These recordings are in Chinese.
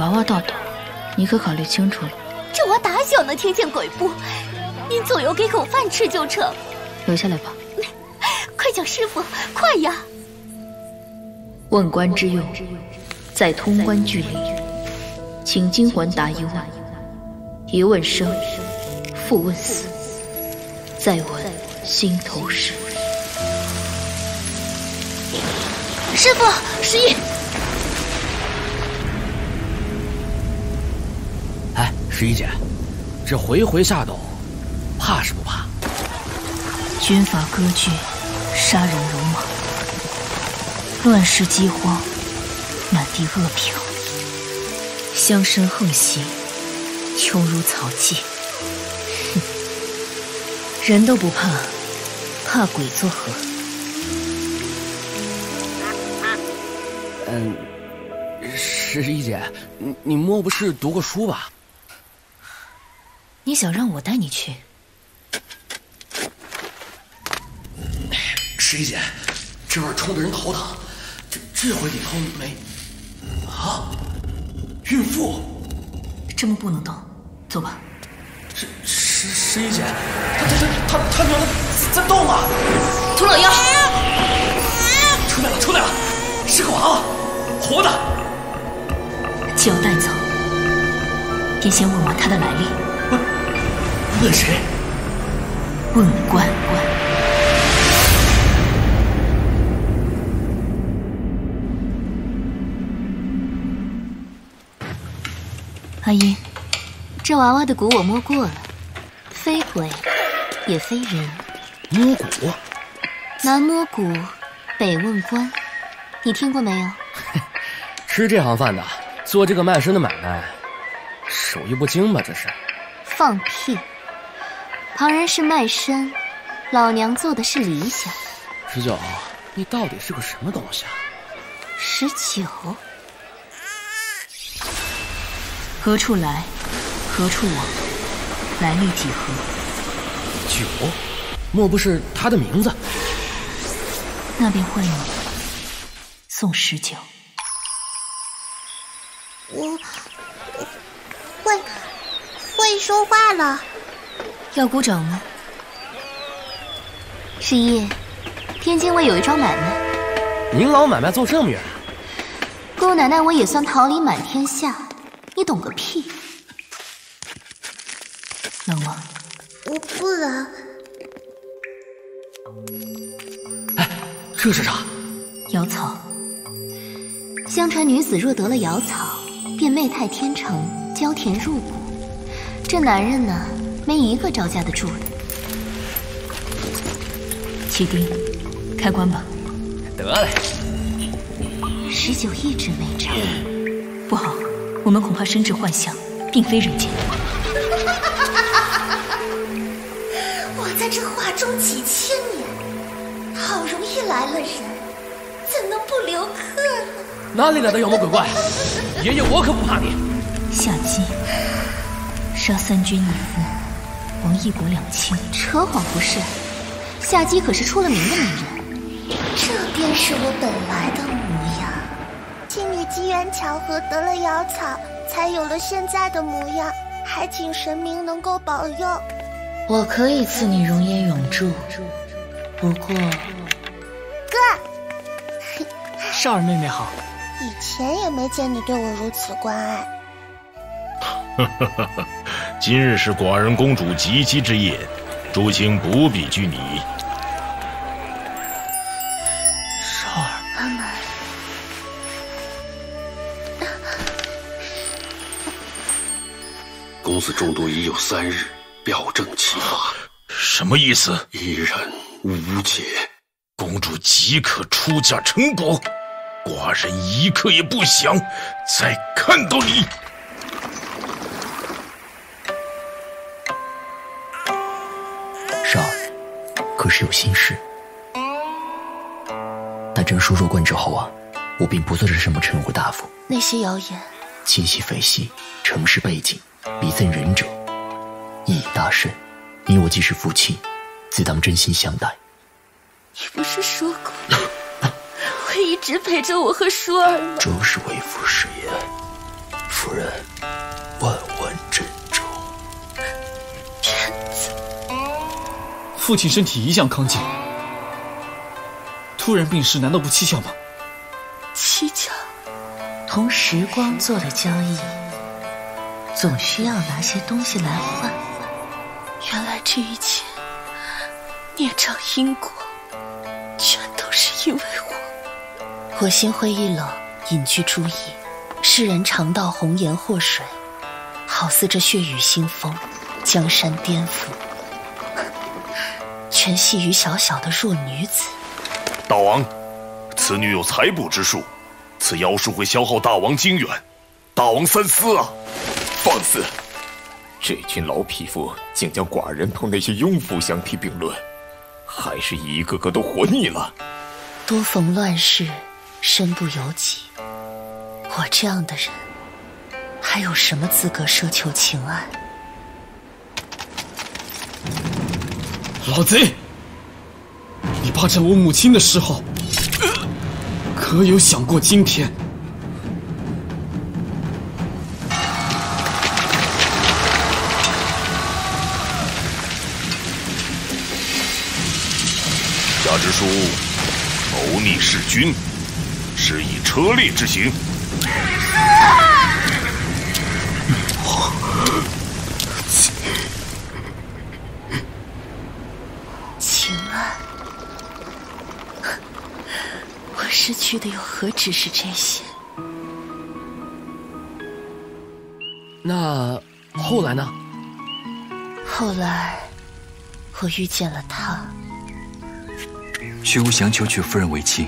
娃娃到头，你可考虑清楚了。 这娃打小能听见鬼步，您左右给口饭吃就成。 留下来吧。 快叫师傅，快呀！ 问官之用，在通关距离，请金环答1问，一问生，复问死，再问心头事。 师傅，师爷。 哎，十一姐，这回回下斗，怕是不怕？ 军阀割据，杀人如麻，乱世饥荒，满地恶殍，乡绅横行，穷如草芥。哼，人都不怕，怕鬼作何？ 十一姐，你莫不是读过书吧？ 你想让我带你去？ 十一姐，这味儿冲得人头疼，这回里头没啊？孕妇？ 这么不能动，走吧。 十一姐，他娘的在动啊！ 涂老妖， 出来了，是个娃娃，活的。 既要带走，便先问问他的来历。 问谁？ 问官。阿英， 这娃娃的骨我摸过了，非鬼也非人。 摸骨？ 南摸骨，北问官，你听过没有？ 吃这行饭的，做这个卖身的买卖，手艺不精吧？这是。 放屁！旁人是卖身，老娘做的是理想。 19，你到底是个什么东西啊 ？19。 何处来，何处往，来历几何 ？9，莫不是他的名字？ 那便换你，宋19。 我会说话了。 要鼓掌吗？ 十一，天津卫有一桩买卖。 您老买卖做这么远？ 姑奶奶我也算桃李满天下，你懂个屁！ 冷吗？ 我不冷。 哎，这是啥？ 瑶草。 相传女子若得了瑶草，便媚态天成，娇甜入骨。这男人呢，没一个招架得住的。 启丁，开棺吧。 得嘞。 19一直没招。 不好，我们恐怕身至幻象，并非人间。 我在这画中几千年，好容易来了人，怎能不留客呢？ 哪里来的妖魔鬼怪？爷爷我可不怕你。 夏姬，杀3军1夫，亡1国2卿。 扯谎不是，夏姬可是出了名的美人。 这便是我本来的模样。今女机缘巧合得了瑶草，才有了现在的模样，还请神明能够保佑。 我可以赐你容颜永驻，不过…… 哥， 少儿妹妹好。 以前也没见你对我如此关爱。 今日是寡人公主及笄之夜，诸卿不必拘泥。 少儿， 阿满， 公子中毒已有3日，表症齐发。 什么意思？ 一人无解。 公主即刻出嫁陈国，寡人一刻也不想再看到你。 少儿，可是有心事？待朕书入关之后啊，我并不做这什么陈国大夫。 那是谣言。 亲戚匪系，城市背景，比赠仁者，意义大甚。你我既是父亲，自当真心相待。 你不是说过会一直陪着我和舒儿吗？ 正是为父是言。夫人， 父亲身体一向康健，突然病逝，难道不蹊跷吗？ 蹊跷，同时光做了交易，总需要拿些东西来换。原来这一切孽障因果，全都是因为我心灰意冷，隐居诸邑，世人常道红颜祸水，好似这血雨腥风，江山颠覆，全系于小小的弱女子。 大王，此女有裁补之术，此妖术会消耗大王精元，大王三思啊！ 放肆！这群老匹夫竟将寡人同那些庸夫相提并论，还是一个个都活腻了。 多逢乱世，身不由己，我这样的人还有什么资格奢求情爱？ 老贼，你霸占我母亲的时候，可有想过今天？ 下之书，谋逆弑君，是以车裂之刑。 情爱，我失去的又何止是这些？ 那后来呢？ 后来，我遇见了他。 薛无祥求娶夫人为妻。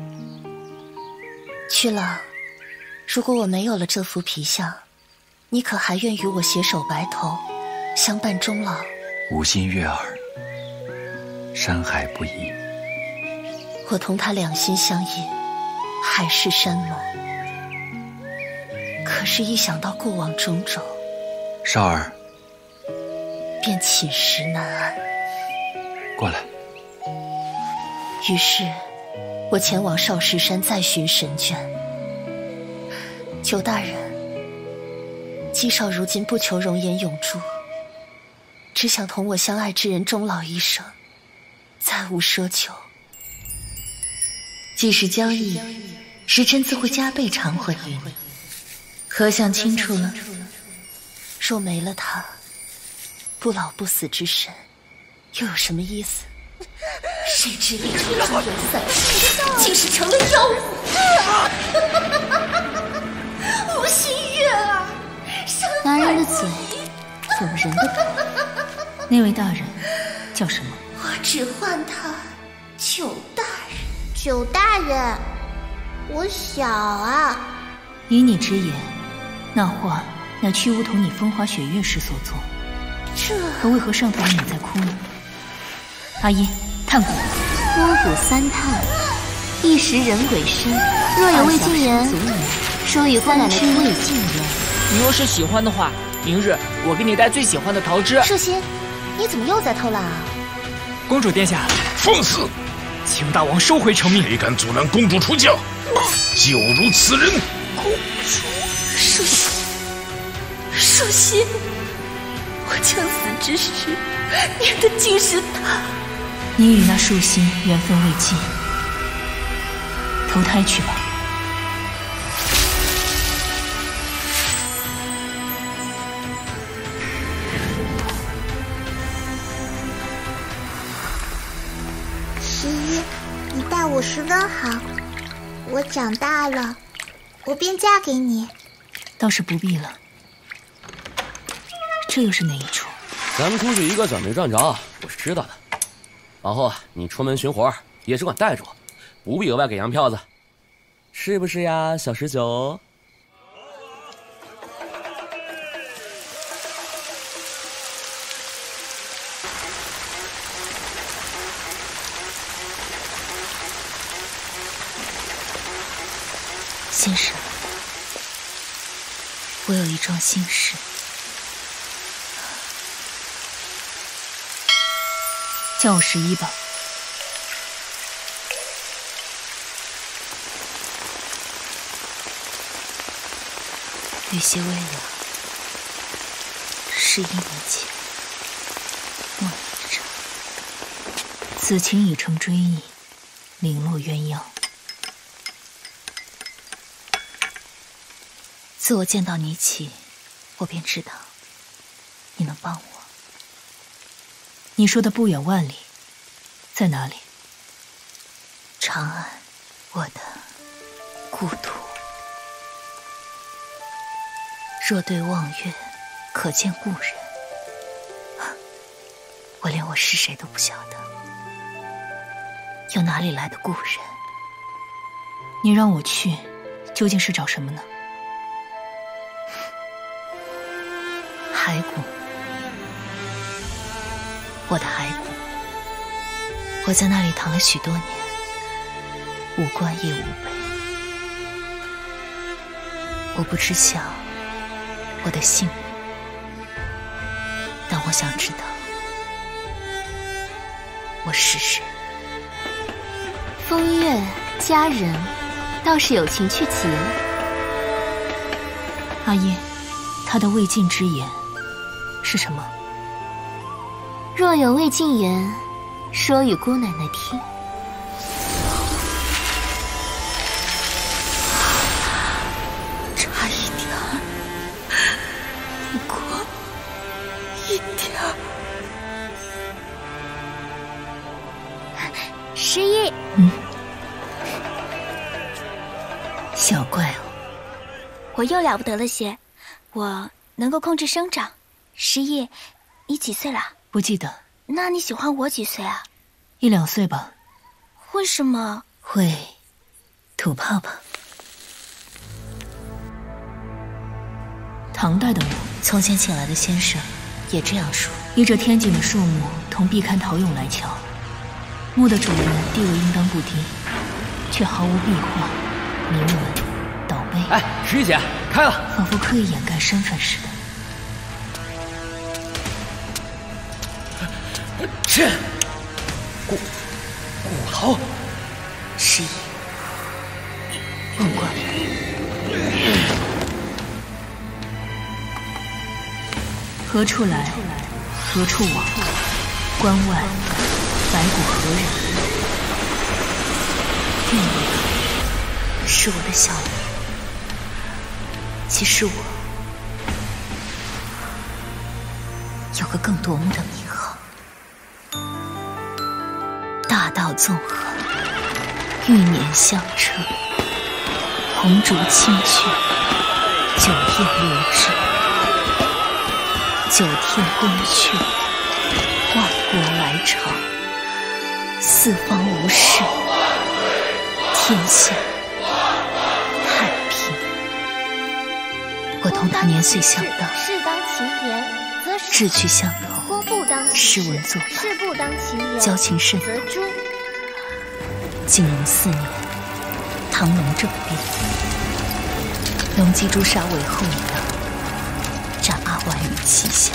屈郎，如果我没有了这副皮相，你可还愿与我携手白头，相伴终老？ 无心悦耳，山海不移。 我同他两心相印，海誓山盟。可是，一想到过往种种， 少儿， 便寝食难安。 过来。 于是，我前往少室山再寻神眷。九大人，姬少如今不求容颜永驻，只想同我相爱之人终老一生，再无奢求。既是交易，时辰自会加倍偿还于你。可想清楚了？若没了他，不老不死之身，又有什么意思？谁知一出人散，竟是成了妖物！ 无心悦耳， 男人的嘴，走人的本。 那位大人叫什么？ 我只唤他九大人。九大人，我小啊。 以你之言，那画乃去梧桐你风花雪月时所作，可为何上头的你在哭呢？阿一，探骨。 摸骨三探，一时人鬼身。若有未尽言，说与姑奶奶听未尽言。 你若是喜欢的话，明日我给你带最喜欢的桃枝。 世心，你怎么又在偷懒啊？ 公主殿下， 放肆！ 请大王收回成命。 谁敢阻拦公主出嫁，就如此人。 公主，舒心，舒心，我将死之时，念的竟是他。你与那树心缘分未尽，投胎去吧。 十一，你待我十分好，我长大了，我便嫁给你。 倒是不必了。这又是哪一出？ 咱们出去一个准没赚着，我是知道的。往后你出门巡活也只管带着我，不必额外给洋票子，是不是呀，小19？ 先生，我有一桩心事。叫我11吧。有些微凉，11年前，梦一场。 此情已成追忆，零落鸳鸯。自我见到你起，我便知道你能帮我。你说的不远万里，在哪里？长安，我的故土。若对望月，可见故人。我连我是谁都不晓得，又哪里来的故人？你让我去，究竟是找什么呢？骸骨，我的骸骨，我在那里躺了许多年，无官也无辈。我不知晓我的姓名，但我想知道我是谁。 风月佳人，倒是有情趣极了。 阿叶，他的未尽之言是什么？ 若有未尽言，说与姑奶奶听。 差一点儿，不过一点儿。 失忆。 小怪哦， 我又了不得了些，我能够控制生长。失忆，你几岁了？ 不记得。 那你喜欢我几岁啊 ？1、2岁吧。 为什么？ 会吐泡泡。唐代的墓，从前请来的先生也这样说。依着天井的数目同壁龛陶俑来瞧，墓的主人地位应当不低，却毫无壁画、铭文、祷碑。 哎，十一姐，开了！ 仿佛刻意掩盖身份似的。 是骨头。 十一，问过来。何处来？何处往？关外白骨何人？韵味是我的小名，其实我有个更夺目的名号：大道纵横，玉辇相车，红烛清阙，酒宴流至，九天宫阙，万国来朝，四方无事，天下太平。我同他年岁相当， 事当其言，则志趣相投， 婚不当诗文作伴， 事不当其言， 交情甚则诛。 景隆4年，唐隆政变，隆基诛杀韦后一党，斩8万余旗下。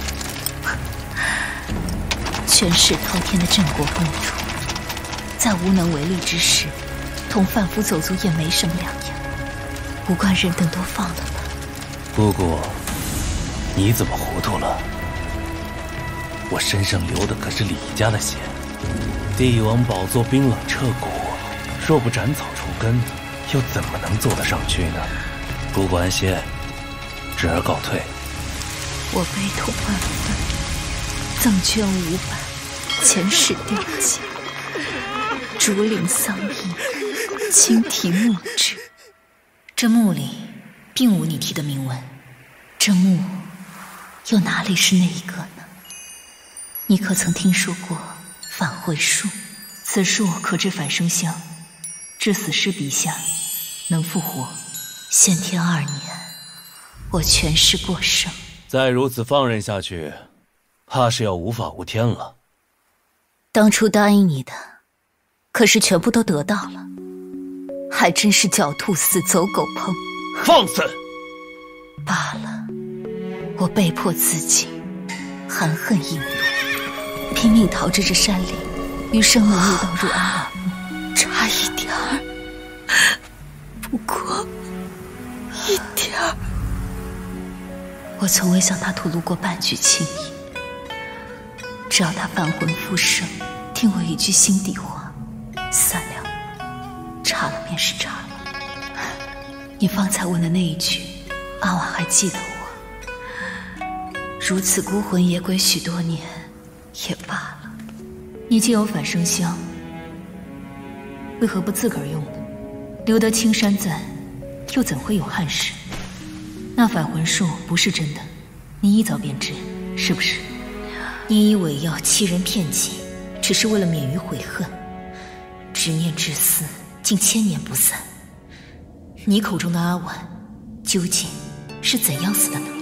权势滔天的镇国公主，在无能为力之时，同贩夫走卒也没什么两样。无关人等都放了吧。 姑姑，你怎么糊涂了？我身上流的可是李家的血，帝王宝座冰冷彻骨，若不斩草除根，又怎么能坐得上去呢？姑姑安歇，侄儿告退。 我悲痛万分，赠捐500，前世惦记，竹林丧意，青题墓志。这墓里并无你提的铭文，这墓又哪里是那一个呢？你可曾听说过返回术？此术可治返生香，致死尸笔下能复活。先天2年，我全世过剩。 再如此放任下去，怕是要无法无天了。 当初答应你的，可是全部都得到了，还真是狡兔死，走狗烹。 放肆！ 罢了，我被迫自尽，含恨引路，拼命逃至这山林，与生母入道入安乐墓，差一点儿，不过一点儿。我从未向他吐露过半句情意，只要他返魂复生，定听我一句心底话，善良，差了便是差了。你方才问的那一句，阿婉还记得我。如此孤魂野鬼许多年，也罢了。你既有反生香，为何不自个儿用呢？留得青山在，又怎会有憾事？那反魂术不是真的，你一早便知，是不是？你以伪药欺人骗己，只是为了免于悔恨，执念至死，竟千年不散。你口中的阿婉，究竟是怎样死的呢？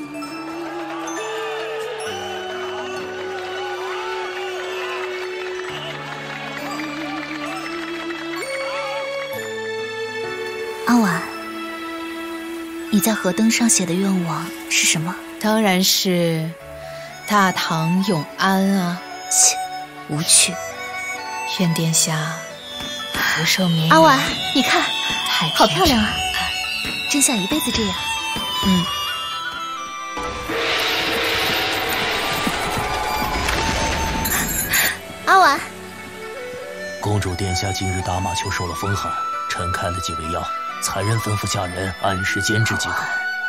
阿婉，你在河灯上写的愿望是什么？ 当然是大唐永安啊！ 切，无趣。 愿殿下福寿绵延。 阿婉，你看， 太好漂亮啊！真想一辈子这样。阿婉， 公主殿下今日打马丘受了风寒，臣开了几味药，才人吩咐下人按时煎制即可。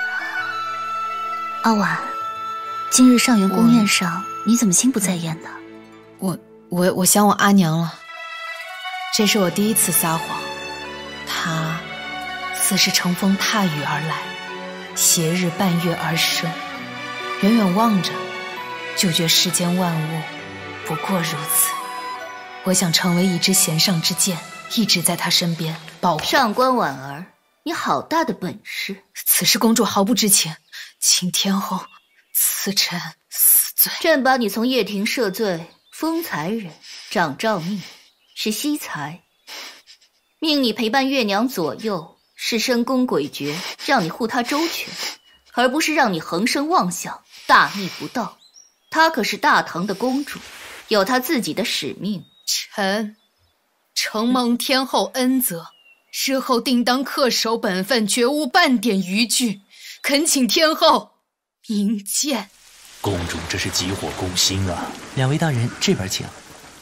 阿婉，今日上元宫宴上，你怎么心不在焉呢？ 我想我阿娘了。这是我第一次撒谎，她似是乘风踏雨而来，斜日伴月而生，远远望着，就觉世间万物不过如此。我想成为一支弦上之箭，一直在她身边保护。 上官婉儿，你好大的本事！ 此事公主毫不知情，请天后赐臣死罪。 朕把你从掖庭赦罪，封才人，掌诏命，是惜才；命你陪伴月娘左右，是深宫诡谲，让你护她周全，而不是让你横生妄想，大逆不道。她可是大唐的公主，有她自己的使命。 臣承蒙天后恩泽，日后定当恪守本分，绝无半点逾矩，恳请天后明鉴。 公主这是急火攻心啊！两位大人这边请。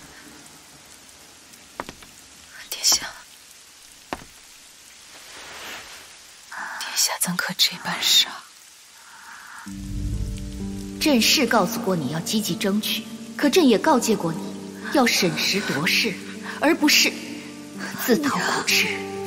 殿下，殿下怎可这般杀？ 朕是告诉过你要积极争取，可朕也告诫过你要审时度势，而不是自讨苦吃。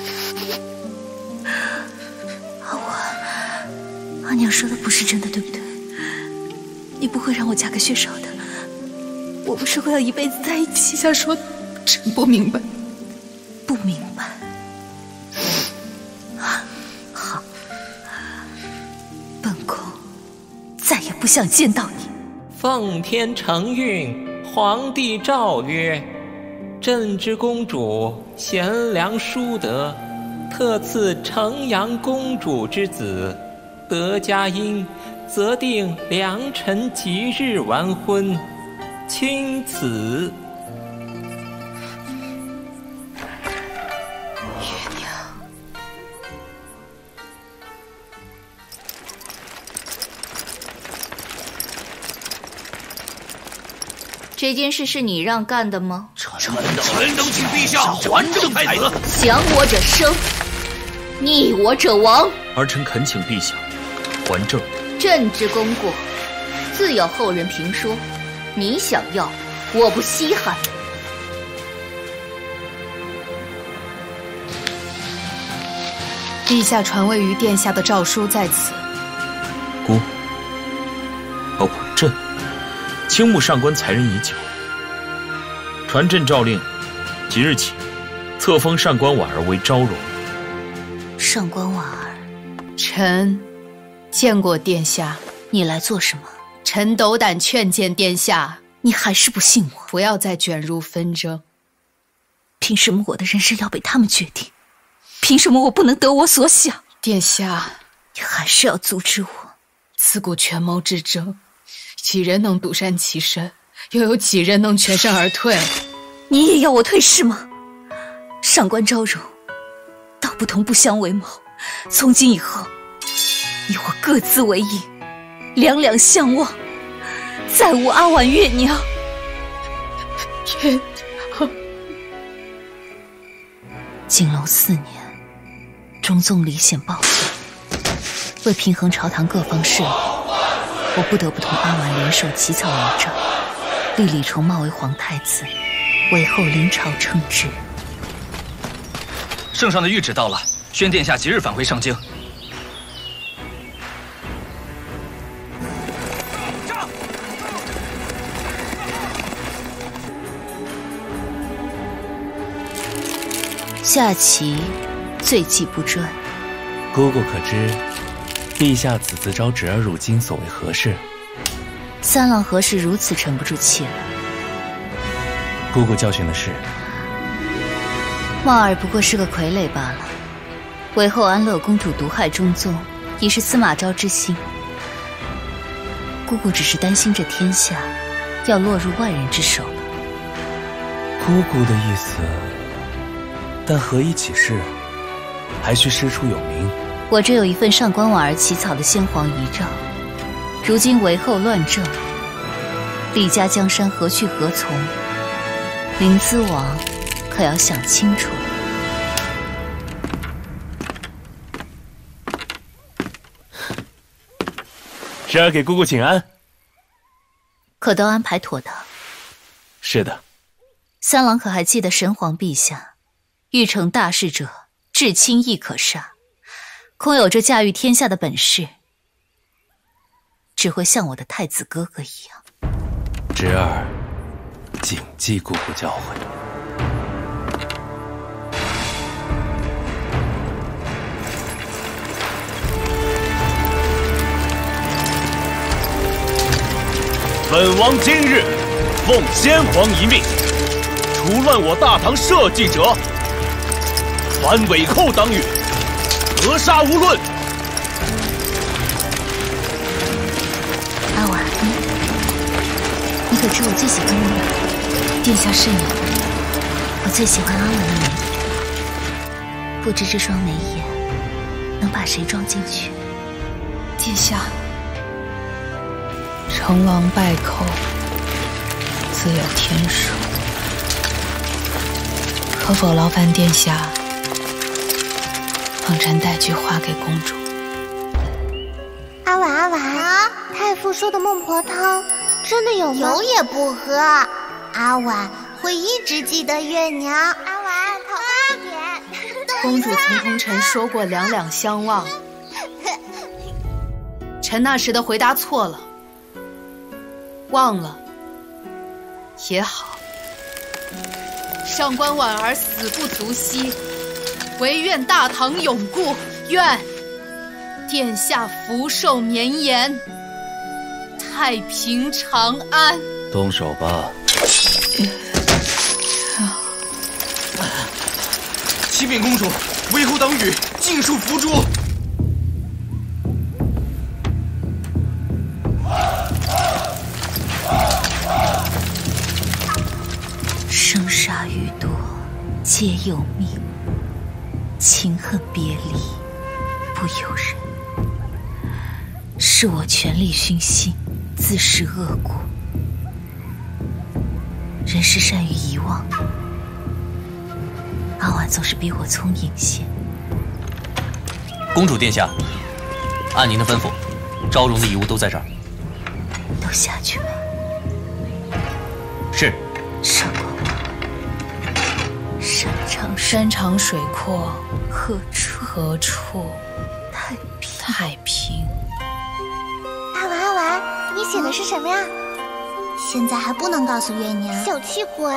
阿娘说的不是真的，对不对？你不会让我嫁给薛少的，我不是会要一辈子在一起。想说，臣不明白，不明白。好，本宫再也不想见到你。 奉天承运，皇帝诏曰：朕之公主贤良淑德，特赐城阳公主之子。得佳音，则定良辰吉日完婚，钦此。 月娘， 这件事是你让干的吗？ 臣等请陛下还政太子。 降我者生，逆我者亡。 儿臣恳请陛下还政。 朕之功过，自有后人评说。你想要，我不稀罕。 陛下传位于殿下的诏书在此。 朕倾慕上官才人已久，传朕诏令，即日起册封上官婉儿为昭容。 上官婉儿， 臣见过殿下。 你来做什么？ 臣斗胆劝谏殿下， 你还是不信我？ 不要再卷入纷争。 凭什么我的人生要被他们决定？凭什么我不能得我所想？ 殿下， 你还是要阻止我？ 自古权谋之争，几人能独善其身，又有几人能全身而退？ 你也要我退是吗？上官昭容，道不同不相为谋。从今以后，你我各自为营，两两相望，再无阿婉月娘。 月娘， 景隆4年，中宗李显暴走，为平衡朝堂各方势力，我不得不同阿婉联手起草遗诏，立李重茂为皇太子，韦后临朝称制。 圣上的谕旨到了，宣殿下即日返回上京。 下棋罪忌不专。 姑姑可知，陛下此次招侄儿入京所为何事？ 三郎何时如此沉不住气了？ 姑姑教训的是， 茂儿不过是个傀儡罢了。韦后安乐公主毒害中宗，已是司马昭之心。姑姑只是担心这天下要落入外人之手了。 姑姑的意思，但何以起事？还需师出有名。 我这有一份上官婉儿起草的先皇遗诏，如今韦后乱政，李家江山何去何从？临淄王可要想清楚了。 侄儿给姑姑请安。 可都安排妥当？ 是的。 三郎可还记得神皇陛下，欲成大事者，至亲亦可杀，空有这驾驭天下的本事，只会像我的太子哥哥一样。 侄儿谨记姑姑教诲。 本王今日奉先皇遗命，除乱我大唐社稷者，凡伪寇党羽，格杀无论。 阿婉，你可知我最喜欢的哪？殿下慎言，我最喜欢阿婉的眉眼，不知这双眉眼能把谁装进去？ 殿下，成王败寇，自有天数。可否劳烦殿下，帮臣带句话给公主？ 阿婉，阿婉，太傅说的孟婆汤真的有吗？ 有也不喝。阿婉会一直记得月娘。阿婉，跑快点！ 公主曾同臣说过两两相望，臣那时的回答错了。忘了也好，上官婉儿死不足惜，唯愿大唐永固，愿殿下福寿绵延，太平长安。 动手吧。 启禀公主，韦后党羽尽数伏诛。 生杀予夺，皆有命；情恨别离，不由人。是我权力熏心，自食恶果。人是善于遗忘，阿婉总是比我聪颖些。 公主殿下，按您的吩咐，昭容的遗物都在这儿。 都下去吧。 是。 上官婉儿， 山长水阔， 何处太平？ 阿婉，阿婉，你写的是什么呀？ 现在还不能告诉月娘。 小气鬼！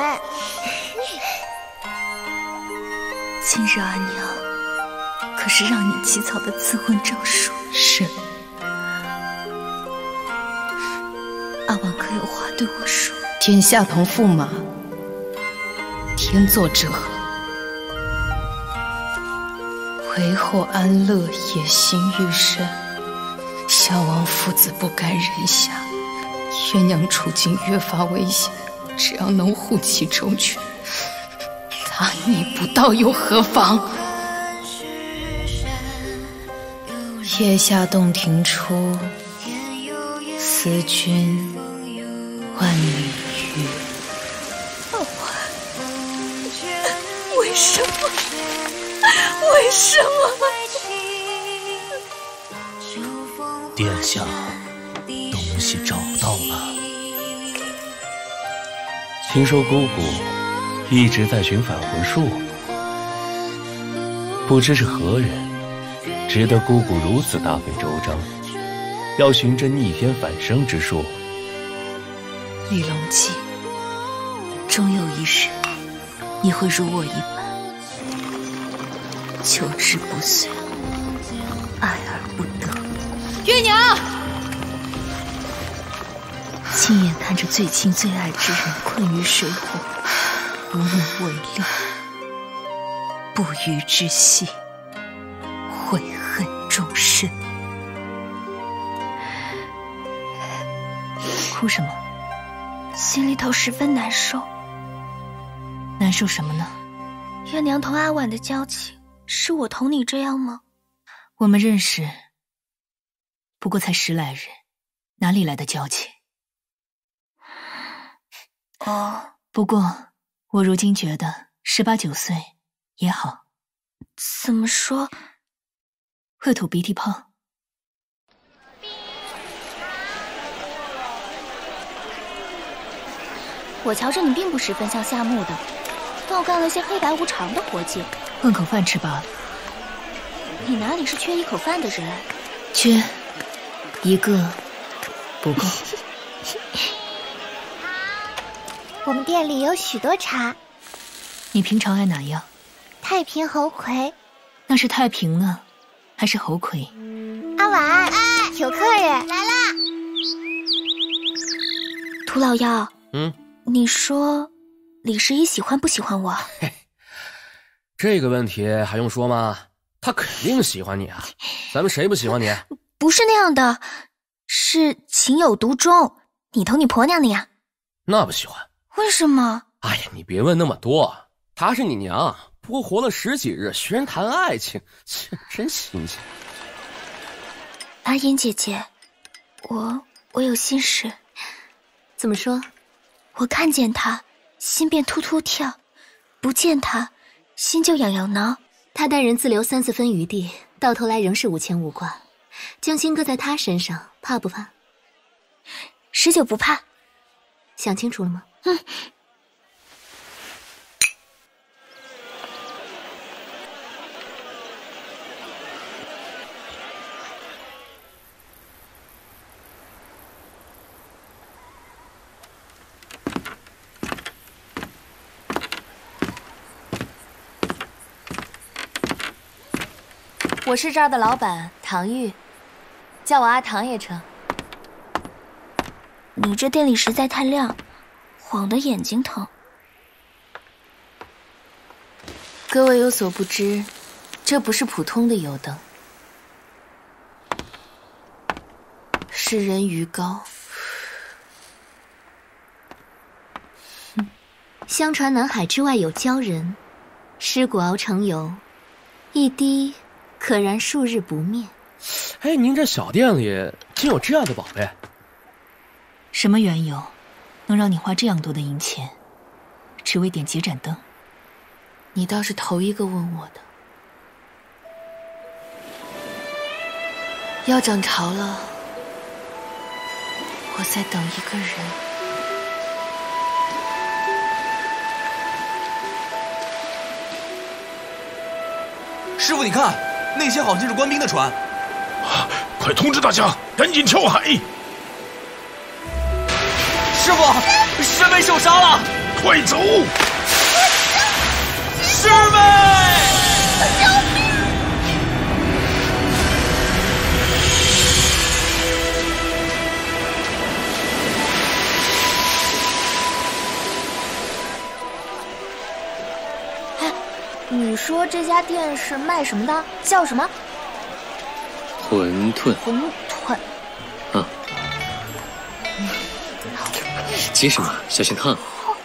今日阿娘可是让你起草的赐婚诏书？ 是。 阿婉可有话对我说？ 天下同驸马，天作之合。韦后安乐野心愈深，孝王父子不甘人下，月娘处境越发危险。只要能护其周全，大逆不道又何妨？夜下洞庭初，思君万里为什么？为什么？ 殿下，东西找到了。听说姑姑一直在寻返魂术，不知是何人，值得姑姑如此大费周章，要寻这逆天返生之术。 李隆基，终有一日，你会如我一般，求之不遂，爱而不得。 月娘， 亲眼看着最亲最爱之人困于水火，无能为力，不虞之喜，悔恨终身。哭什么？ 心里头十分难受。 难受什么呢？ 月娘同阿婉的交情，是我同你这样吗？ 我们认识不过才10来日，哪里来的交情？ 哦， 不过我如今觉得18、19岁也好。 怎么说？ 会吐鼻涕泡。 我瞧着你并不十分像夏目的，倒干了些黑白无常的活计， 混口饭吃罢了。 你哪里是缺一口饭的人？ 缺一个不够。 我们店里有许多茶。 你平常爱哪样？ 太平猴魁。 那是太平呢，还是猴魁？ 阿婉，有客人来啦！ 涂老妖，你说李十一喜欢不喜欢我？ 这个问题还用说吗？他肯定喜欢你啊，咱们谁不喜欢你？ 不是那样的，是情有独钟，你同你婆娘那样。 那不喜欢。 为什么？ 哎呀，你别问那么多，她是你娘，不过活了10几日，学人谈爱情，切，真新鲜。 阿英姐姐，我有心事。 怎么说？ 我看见他，心便突突跳；不见他，心就痒痒挠。 他待人自留3、4分余地，到头来仍是无牵无挂。将心搁在他身上，怕不怕 ？19不怕。 想清楚了吗？ 我是这儿的老板唐玉，叫我阿唐也成。 你这店里实在太亮，晃得眼睛疼。 各位有所不知，这不是普通的油灯，是人鱼膏。 相传南海之外有鲛人，尸骨熬成油，一滴可燃数日不灭。 哎，您这小店里竟有这样的宝贝？ 什么缘由，能让你花这样多的银钱，只为点几盏灯？ 你倒是头一个问我的。要涨潮了，我在等一个人。 师傅，你看，那些好像是官兵的船。 快通知大家，赶紧跳海！ 师傅，师妹受伤了， 快走！ 师妹！ 救命！ 哎，你说这家店是卖什么的？叫什么？ 馄饨。 馄饨。 啊。急什么？小心烫。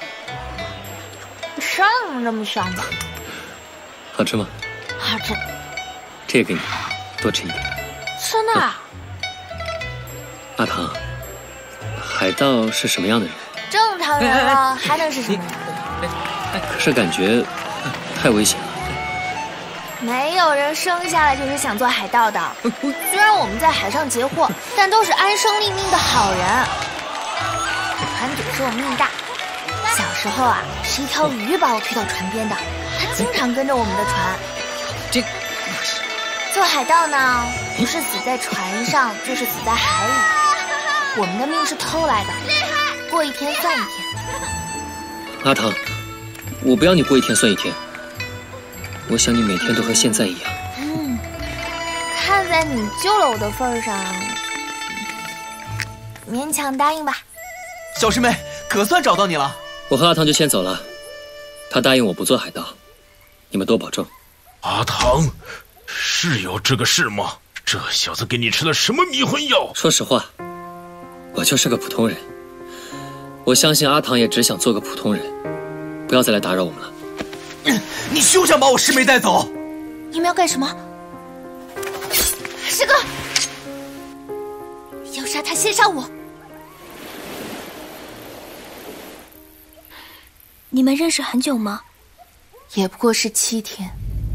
声怎么这么响呢？ 好吃吗？ 好吃。 这个给你，多吃一点。 真的？ 阿唐，海盗是什么样的人？ 正常人了，还能是什么人？ 可是感觉太危险了。 没有人生下来就是想做海盗的。虽然我们在海上劫货，但都是安身立命的好人。船主说我命大，小时候啊，是一条鱼把我推到船边的，他经常跟着我们的船。做海盗呢，不是死在船上，就是死在海里。我们的命是偷来的，过一天算一天。 阿唐，我不要你过一天算一天，我想你每天都和现在一样。 看在你救了我的份上，勉强答应吧。 小师妹，可算找到你了。 我和阿唐就先走了，他答应我不做海盗，你们多保重。 阿唐，是有这个事吗？这小子给你吃了什么迷魂药？ 说实话，我就是个普通人。我相信阿唐也只想做个普通人，不要再来打扰我们了。 你休想把我师妹带走！ 你们要干什么？师哥，要杀他先杀我！ 你们认识很久吗？ 也不过是7天。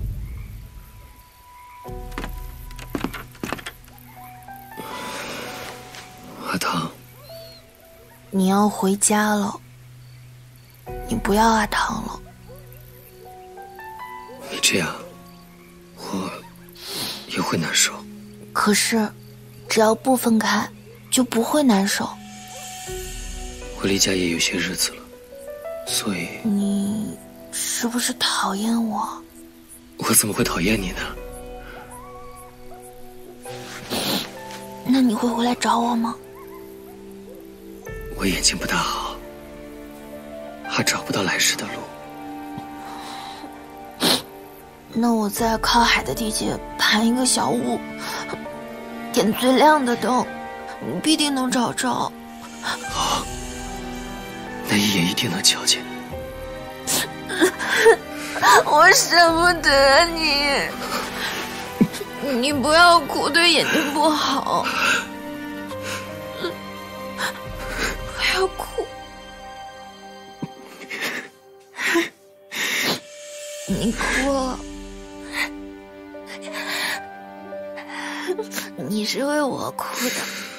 阿唐， 你要回家了，你不要阿唐了。 你这样，我也会难受。 可是，只要不分开，就不会难受。 我离家也有些日子了，所以你是不是讨厌我？ 我怎么会讨厌你呢？ 那你会回来找我吗？ 我眼睛不大好，还找不到来时的路。 那我在靠海的地界盘一个小屋，点最亮的灯，你必定能找着。 好，那一眼一定能瞧见。 我舍不得你，你不要哭，对眼睛不好。不要哭，你哭了，你是为我哭的。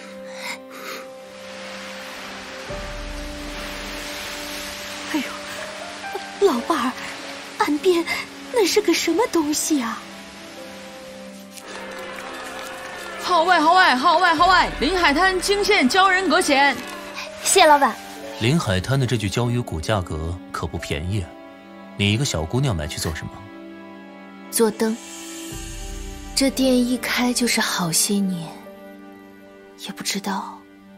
哎呦，老伴儿，岸边那是个什么东西啊？ 号外号外号外号外！临海滩惊现鲛人阁显。 谢老板。 临海滩的这具鲛鱼骨价格可不便宜啊！你一个小姑娘买去做什么？ 做灯。这店一开就是好些年，也不知道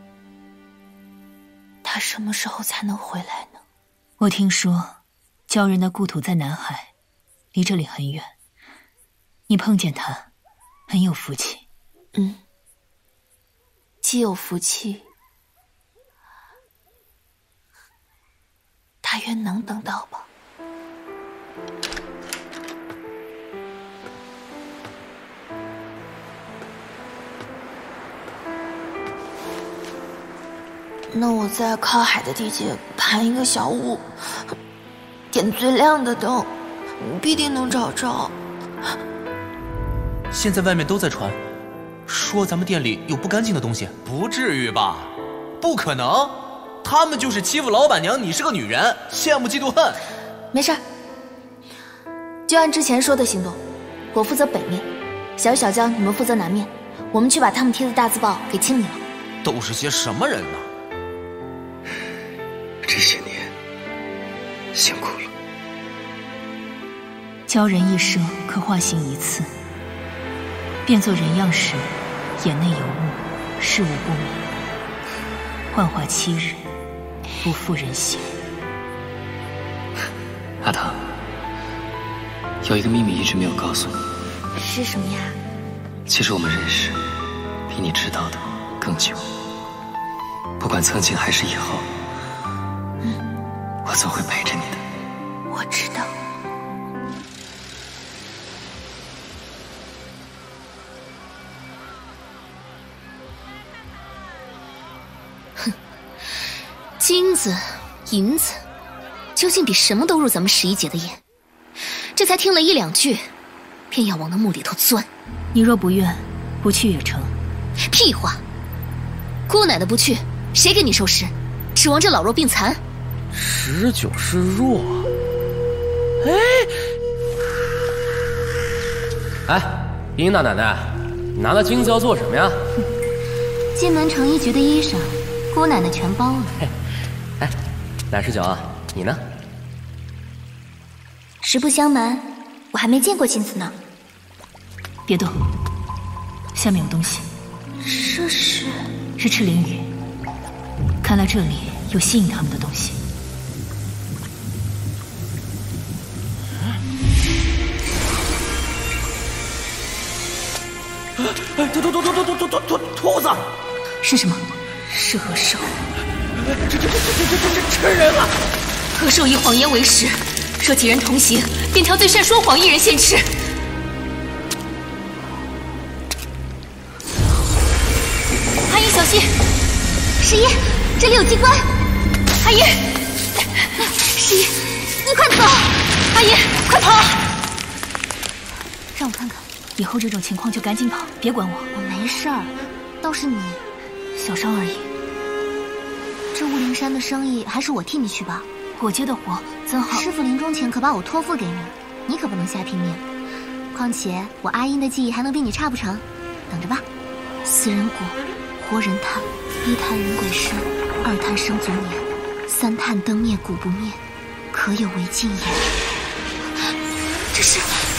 他什么时候才能回来呢？我听说鲛人的故土在南海，离这里很远。你碰见他，很有福气。 既有福气，大约能等到吧。那我在靠海的地界盘一个小屋，点最亮的灯，你必定能找着。 现在外面都在传，说咱们店里有不干净的东西。不至于吧？不可能，他们就是欺负老板娘，你是个女人，羡慕嫉妒恨。 没事儿，就按之前说的行动，我负责北面，小雨小江你们负责南面，我们去把他们贴的大字报给清理了。 都是些什么人呢？ 这些年辛苦了。 鲛人一生可化形一次，变作人样时，眼内有雾，事物不明，幻化7日，不复人形。 阿唐，有一个秘密一直没有告诉你。 是什么呀？ 其实我们认识，比你知道的更久。不管曾经还是以后，我总会陪着你的。 我知道。 金子、银子，究竟比什么都入咱们11姐的眼。 这才听了1、2句，便要往那墓里头钻。 你若不愿，不去也成。 屁话！姑奶奶不去，谁给你收尸？指望这老弱病残 ？19是弱。哎，殷大奶奶，拿了金子要做什么呀？ 金门城一局的衣裳，姑奶奶全包了。 哎，赖19啊，你呢？ 实不相瞒，我还没见过金子呢。 别动，下面有东西。 这是赤灵羽，看来这里有吸引他们的东西。 兔子！ 是什么？是恶兽。 这吃人了！ 恶兽以谎言为食，若几人同行，便挑最善说谎一人先吃。阿姨小心！ 十一，这里有机关！ 阿姨， 十一，你快走！ 阿姨，快跑！ 让我看看。 以后这种情况就赶紧跑，别管我。 我没事儿，倒是你， 小伤而已。 这雾灵山的生意还是我替你去吧。 我接的活怎好？ 师傅临终前可把我托付给你，你可不能瞎拼命。况且我阿英的技艺还能比你差不成？等着吧。死人骨，活人炭，1炭人鬼尸，2炭生足年，3炭灯灭骨不灭，可有为尽也。 这是。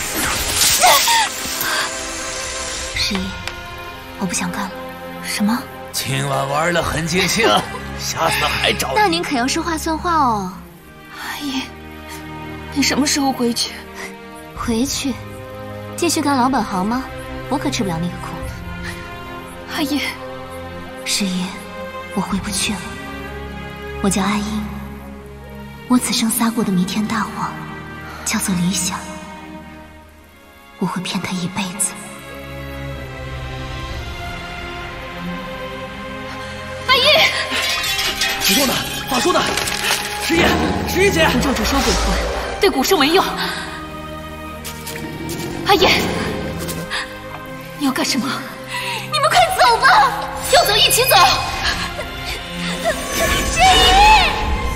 十一，我不想干了。 什么？ 今晚玩得很尽兴，下次还找你。 那您可要说话算话哦。 阿姨，你什么时候回去？ 回去，继续干老本行吗？我可吃不了那个苦。 阿姨， 十一，我回不去了。我叫阿英，我此生撒过的弥天大谎叫做理想，我会骗他一辈子。 阿姨， 你说呢？法术呢？十一姐， 符咒只收鬼魂，对古圣没用。阿姨，你要干什么？ 你们快走吧，要走一起走。十一，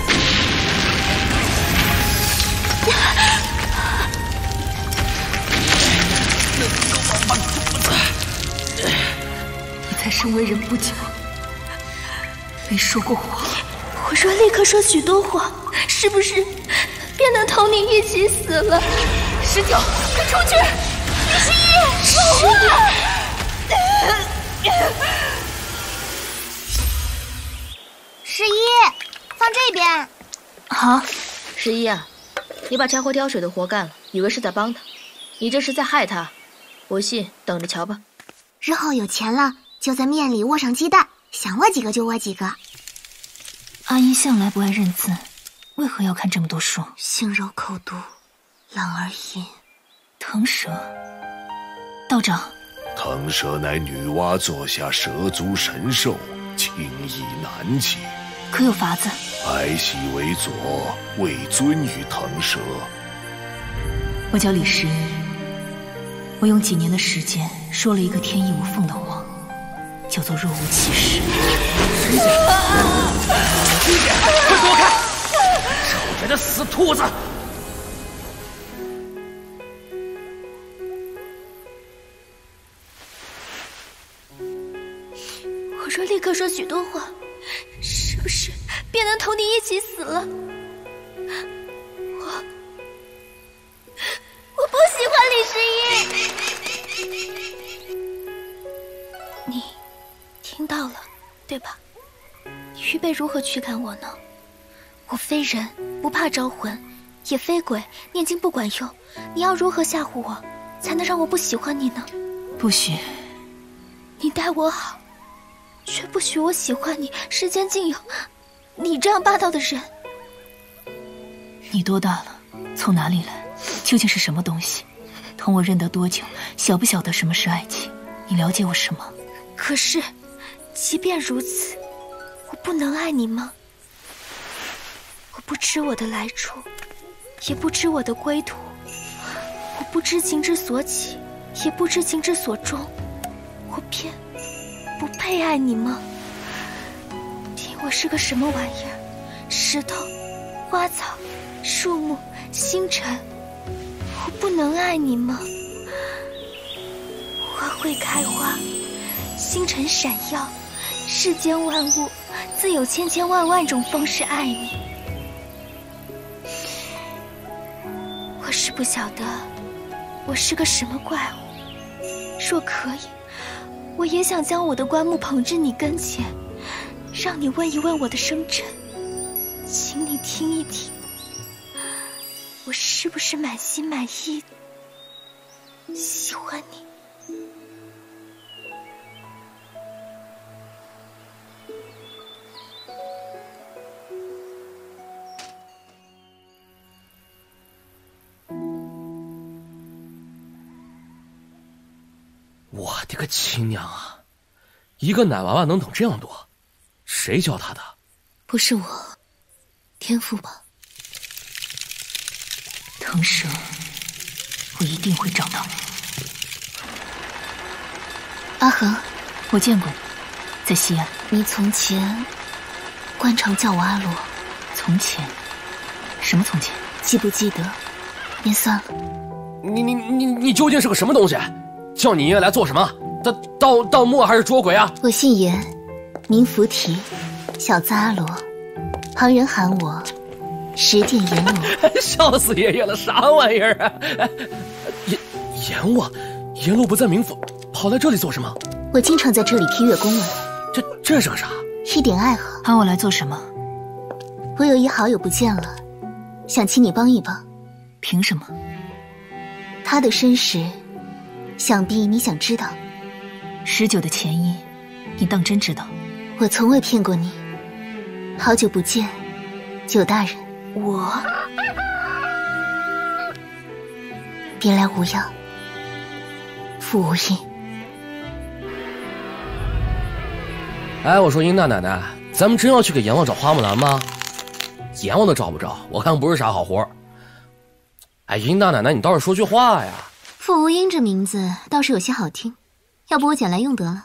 你才生为人不久，没说过谎。 我若立刻说许多谎，是不是便能同你一起死了 ？19，快出去！十一，说话！ 十一，放这边。 好。 十一啊，你把柴火挑水的活干了，以为是在帮他，你这是在害他。不信，等着瞧吧。 日后有钱了，就在面里窝上鸡蛋，想窝几个就窝几个。 阿姨向来不爱认字，为何要看这么多书？ 性柔口毒，朗而淫。 腾蛇，道长。 腾蛇乃女娲座下蛇族神兽，轻易难解。 可有法子？ 爱惜为左，为尊于腾蛇。 我叫李时一，我用几年的时间说了一个天衣无缝的谎，叫做若无其事。 十一姐，十一姐，快躲开！臭人的死兔子！ 我若立刻说许多话，是不是便能同你一起死了？我不喜欢李时一。你听到了，对吧？你预备如何驱赶我呢？我非人，不怕招魂，也非鬼，念经不管用。你要如何吓唬我，才能让我不喜欢你呢？ 不许。 你待我好，却不许我喜欢你。世间竟有你这样霸道的人。 你多大了？从哪里来？究竟是什么东西？同我认得多久？晓不晓得什么是爱情？你了解我什么？ 可是，即便如此，我不能爱你吗？我不知我的来处，也不知我的归途。 不知情之所起，也不知情之所终，我偏不配爱你吗？凭我是个什么玩意儿？石头、花草、树木、星辰，我不能爱你吗？花会开花，星辰闪耀，世间万物自有千千万万种方式爱你。我是不晓得我是个什么怪物，若可以，我也想将我的棺木捧至你跟前，让你问一问我的生辰，请你听一听，我是不是满心满意喜欢你？ 我的个亲娘啊！一个奶娃娃能懂这样多，谁教他的？ 不是我，天赋吧。腾蛇，我一定会找到你。 阿恒， 我见过你，在西安。 你从前官场叫我阿罗。 从前？什么从前？ 记不记得？便算了。 你究竟是个什么东西？叫你爷爷来做什么？盗墓还是捉鬼啊？ 我姓严，名菩提，小字阿罗，旁人喊我十殿阎罗。 笑死爷爷了，啥玩意儿啊？阎王，阎罗不在冥府，跑来这里做什么？ 我经常在这里批阅公文。 这是个啥？ 一点爱好。 喊我来做什么？ 我有一好友不见了，想请你帮一帮。 凭什么？ 他的身世，想必你想知道。 19的前因，你当真知道？ 我从未骗过你。好久不见，九大人。 我别来无恙，复无因。 哎，我说殷大奶奶，咱们真要去给阎王找花木兰吗？阎王都找不着，我看不是啥好活。哎，殷大奶奶，你倒是说句话呀！ 傅无因这名字倒是有些好听，要不我捡来用得了。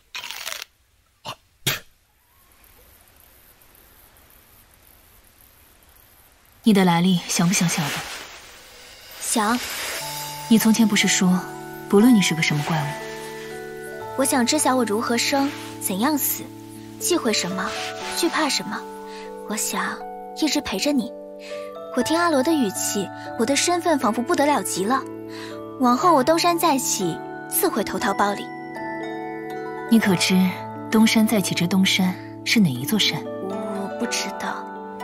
你的来历想不想晓得？ 想。 你从前不是说，不论你是个什么怪物， 我想知晓我如何生，怎样死，忌讳什么，惧怕什么。我想一直陪着你。我听阿罗的语气，我的身份仿佛不得了极了。往后我东山再起，自会投桃报李。 你可知东山再起之东山是哪一座山？ 我不知道。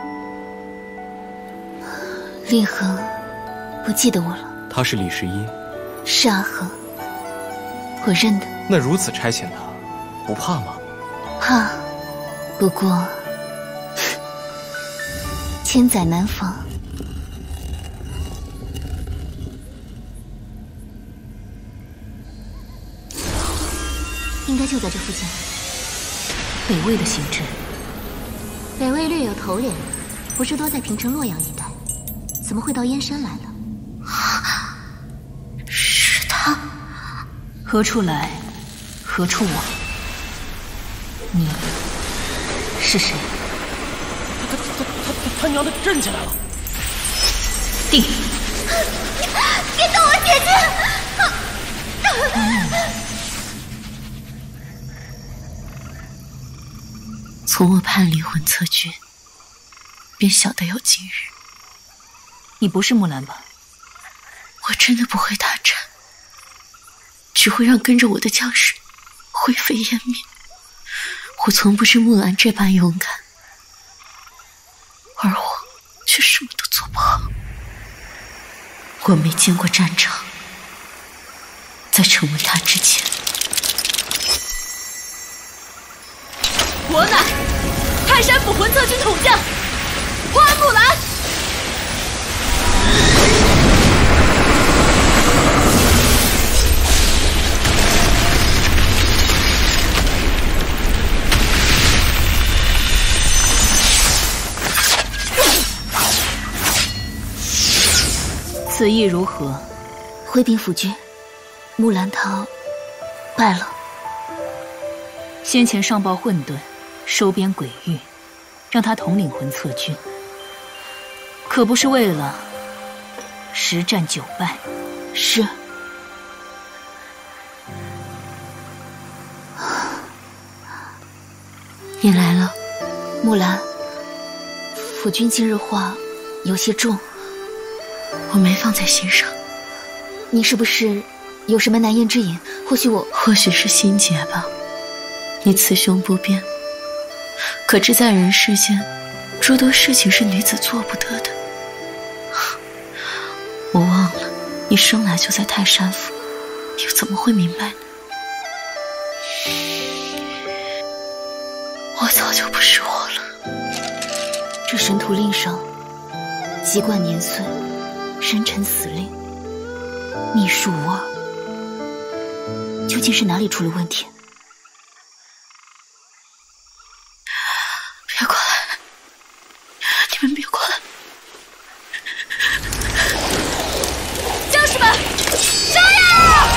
厉恒不记得我了。 他是李世一。 是阿恒，我认得。 那如此差遣他，不怕吗？ 怕，不过千载难逢。应该就在这附近。 北魏的行至。 北魏略有头脸，不是多在平城洛阳一带，怎么会到燕山来了？是他。 何处来，何处往？你是谁？ 他娘的震起来了！ 定！ 别动我姐姐！ 从我叛离魂策军，便晓得有今日。 你不是木兰吧？ 我真的不会打战，只会让跟着我的将士灰飞烟灭。我从不知木兰这般勇敢，而我却什么都做不好。我没见过战场，在成为他之前， 我乃泰山府魂策军统将花木兰。 此意如何？ 回禀府君，木兰她败了。 先前上报混沌，收编鬼域，让他统领魂策军，可不是为了10战9败。 是。你来了，木兰。府君今日话有些重，我没放在心上。你是不是有什么难言之隐？或许是心结吧。你雌雄不变，可知在人世间，诸多事情是女子做不得的。我忘了，你生来就在泰山府，又怎么会明白呢？我早就不是我了。这神图令上，籍贯年岁，生辰死令，秘术无二，究竟是哪里出了问题？别过来！你们别过来！ 将士们，杀呀！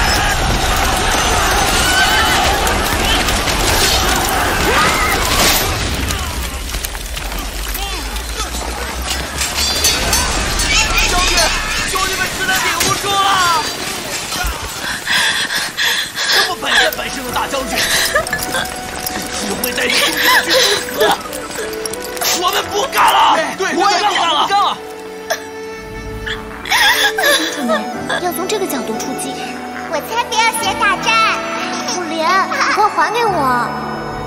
兄弟们实在顶不住了！这么本身本事的大将军，只会带领兄弟们去赴死！我们不干了！对，我也不干了！ 公主们要从这个角度出击，我才不要写打战！木莲，你快还给我！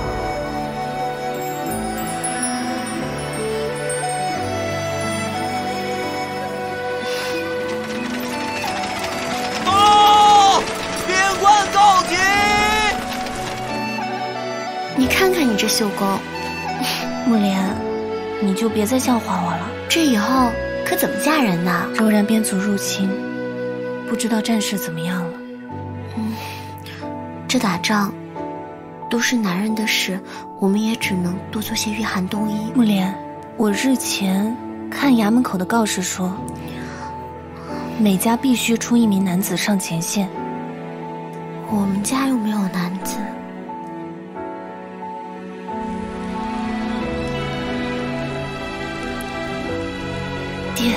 你看看你这绣功，木莲，你就别再笑话我了。这以后可怎么嫁人呢？柔然边族入侵，不知道战事怎么样了。这打仗都是男人的事，我们也只能多做些御寒冬衣。木莲，我日前看衙门口的告示说，每家必须出1名男子上前线。我们家又没有男子。爹，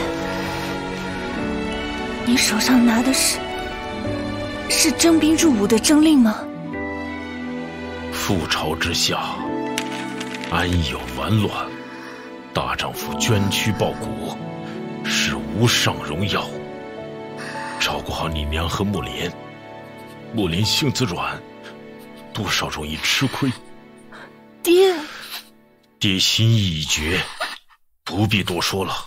你手上拿的是征兵入伍的征令吗？ 覆巢之下，安有完卵？大丈夫捐躯报国，是无上荣耀。照顾好你娘和木莲，木莲性子软，多少容易吃亏。 爹， 爹心意已决，不必多说了。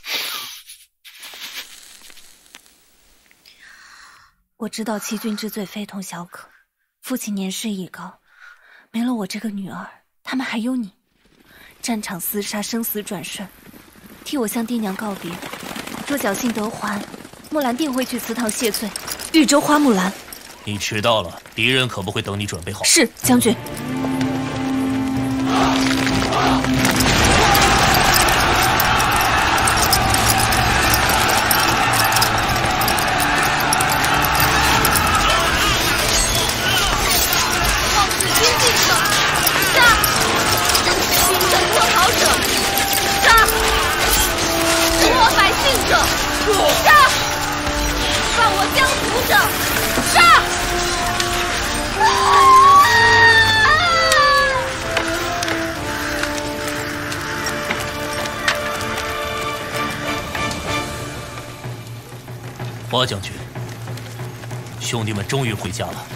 我知道欺君之罪非同小可，父亲年事已高，没了我这个女儿，他们还有你。战场厮杀，生死转瞬，替我向爹娘告别。若侥幸得还，木兰定会去祠堂谢罪。绿洲花木兰， 你迟到了，敌人可不会等你准备好。 是，将军。 杀！犯我疆土者，杀！ 花将军，兄弟们终于回家了。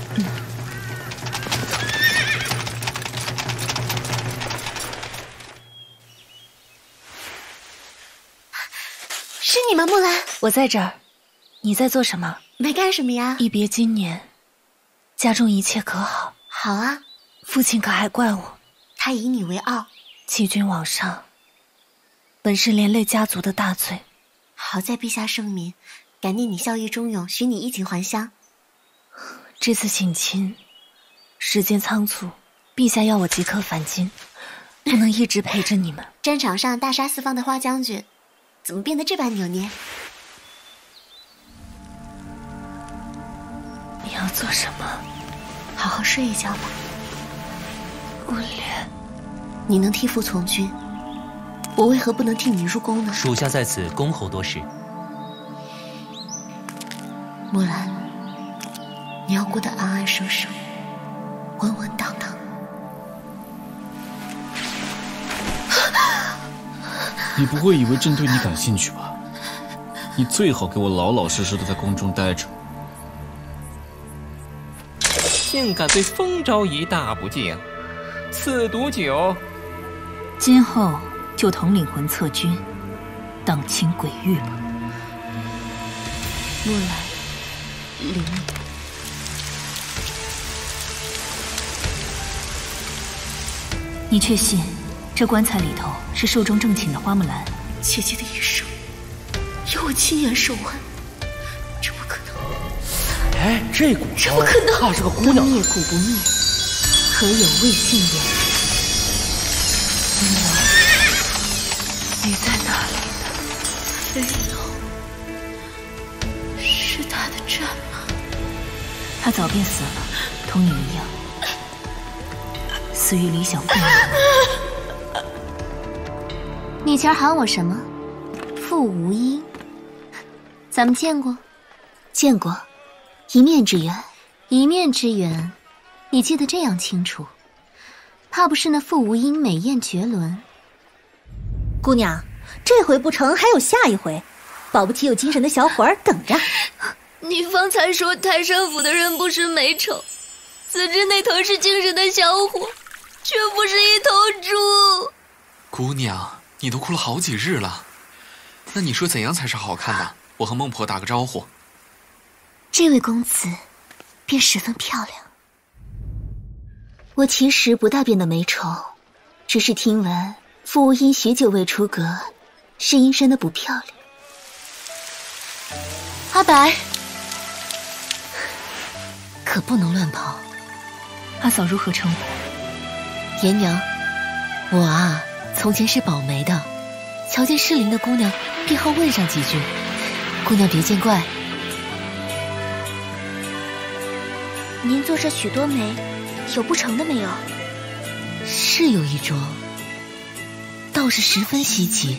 是你吗，木兰？我在这儿。你在做什么？ 没干什么呀。 一别今年，家中一切可好？ 好啊。 父亲可还怪我？ 他以你为傲。 欺君罔上，本是连累家族的大罪。 好在陛下圣明，感念你孝义忠勇，许你衣锦还乡。 这次省亲，时间仓促，陛下要我即刻返京，不能一直陪着你们。 战场上大杀四方的花将军，怎么变得这般扭捏？ 做什么？好好睡一觉吧。无脸，你能替父从军，我为何不能替你入宫呢？ 属下在此恭候多时。 木兰，你要过得安安生生，稳稳当当。 你不会以为朕对你感兴趣吧？你最好给我老老实实的在宫中待着。 竟敢对风昭仪大不敬，此毒酒， 今后就统领魂策军，荡清鬼域吧。 木兰，灵， 你确信这棺材里头是寿终正寝的花木兰？ 姐姐的一生由我亲眼手腕，这不可能！ 哎，这骨这不可能！ 她是个姑娘， 灯灭骨不灭，何有未尽也？云瑶，你在哪里呢？飞龙，是他的战马。 他早便死了，同你一样，死于理想不明。 你前儿喊我什么？傅无英。咱们见过？见过，一面之缘。一面之缘，你记得这样清楚，怕不是那傅无英美艳绝伦？ 姑娘，这回不成还有下一回，保不齐有精神的小伙儿等着。 你方才说泰山府的人不是美丑，怎知那头是精神的小伙，却不是一头猪。 姑娘，你都哭了好几日了，那你说怎样才是好看的？我和孟婆打个招呼。 这位公子便十分漂亮。我其实不大变得美丑，只是听闻傅无英许久未出阁，是因生得不漂亮。阿白，可不能乱跑。 阿嫂如何称呼？ 颜娘，我啊，从前是保媒的，瞧见适龄的姑娘，便好问上几句。姑娘别见怪。 您做这许多媒，有不成的没有？ 是有一桩，倒是十分稀奇。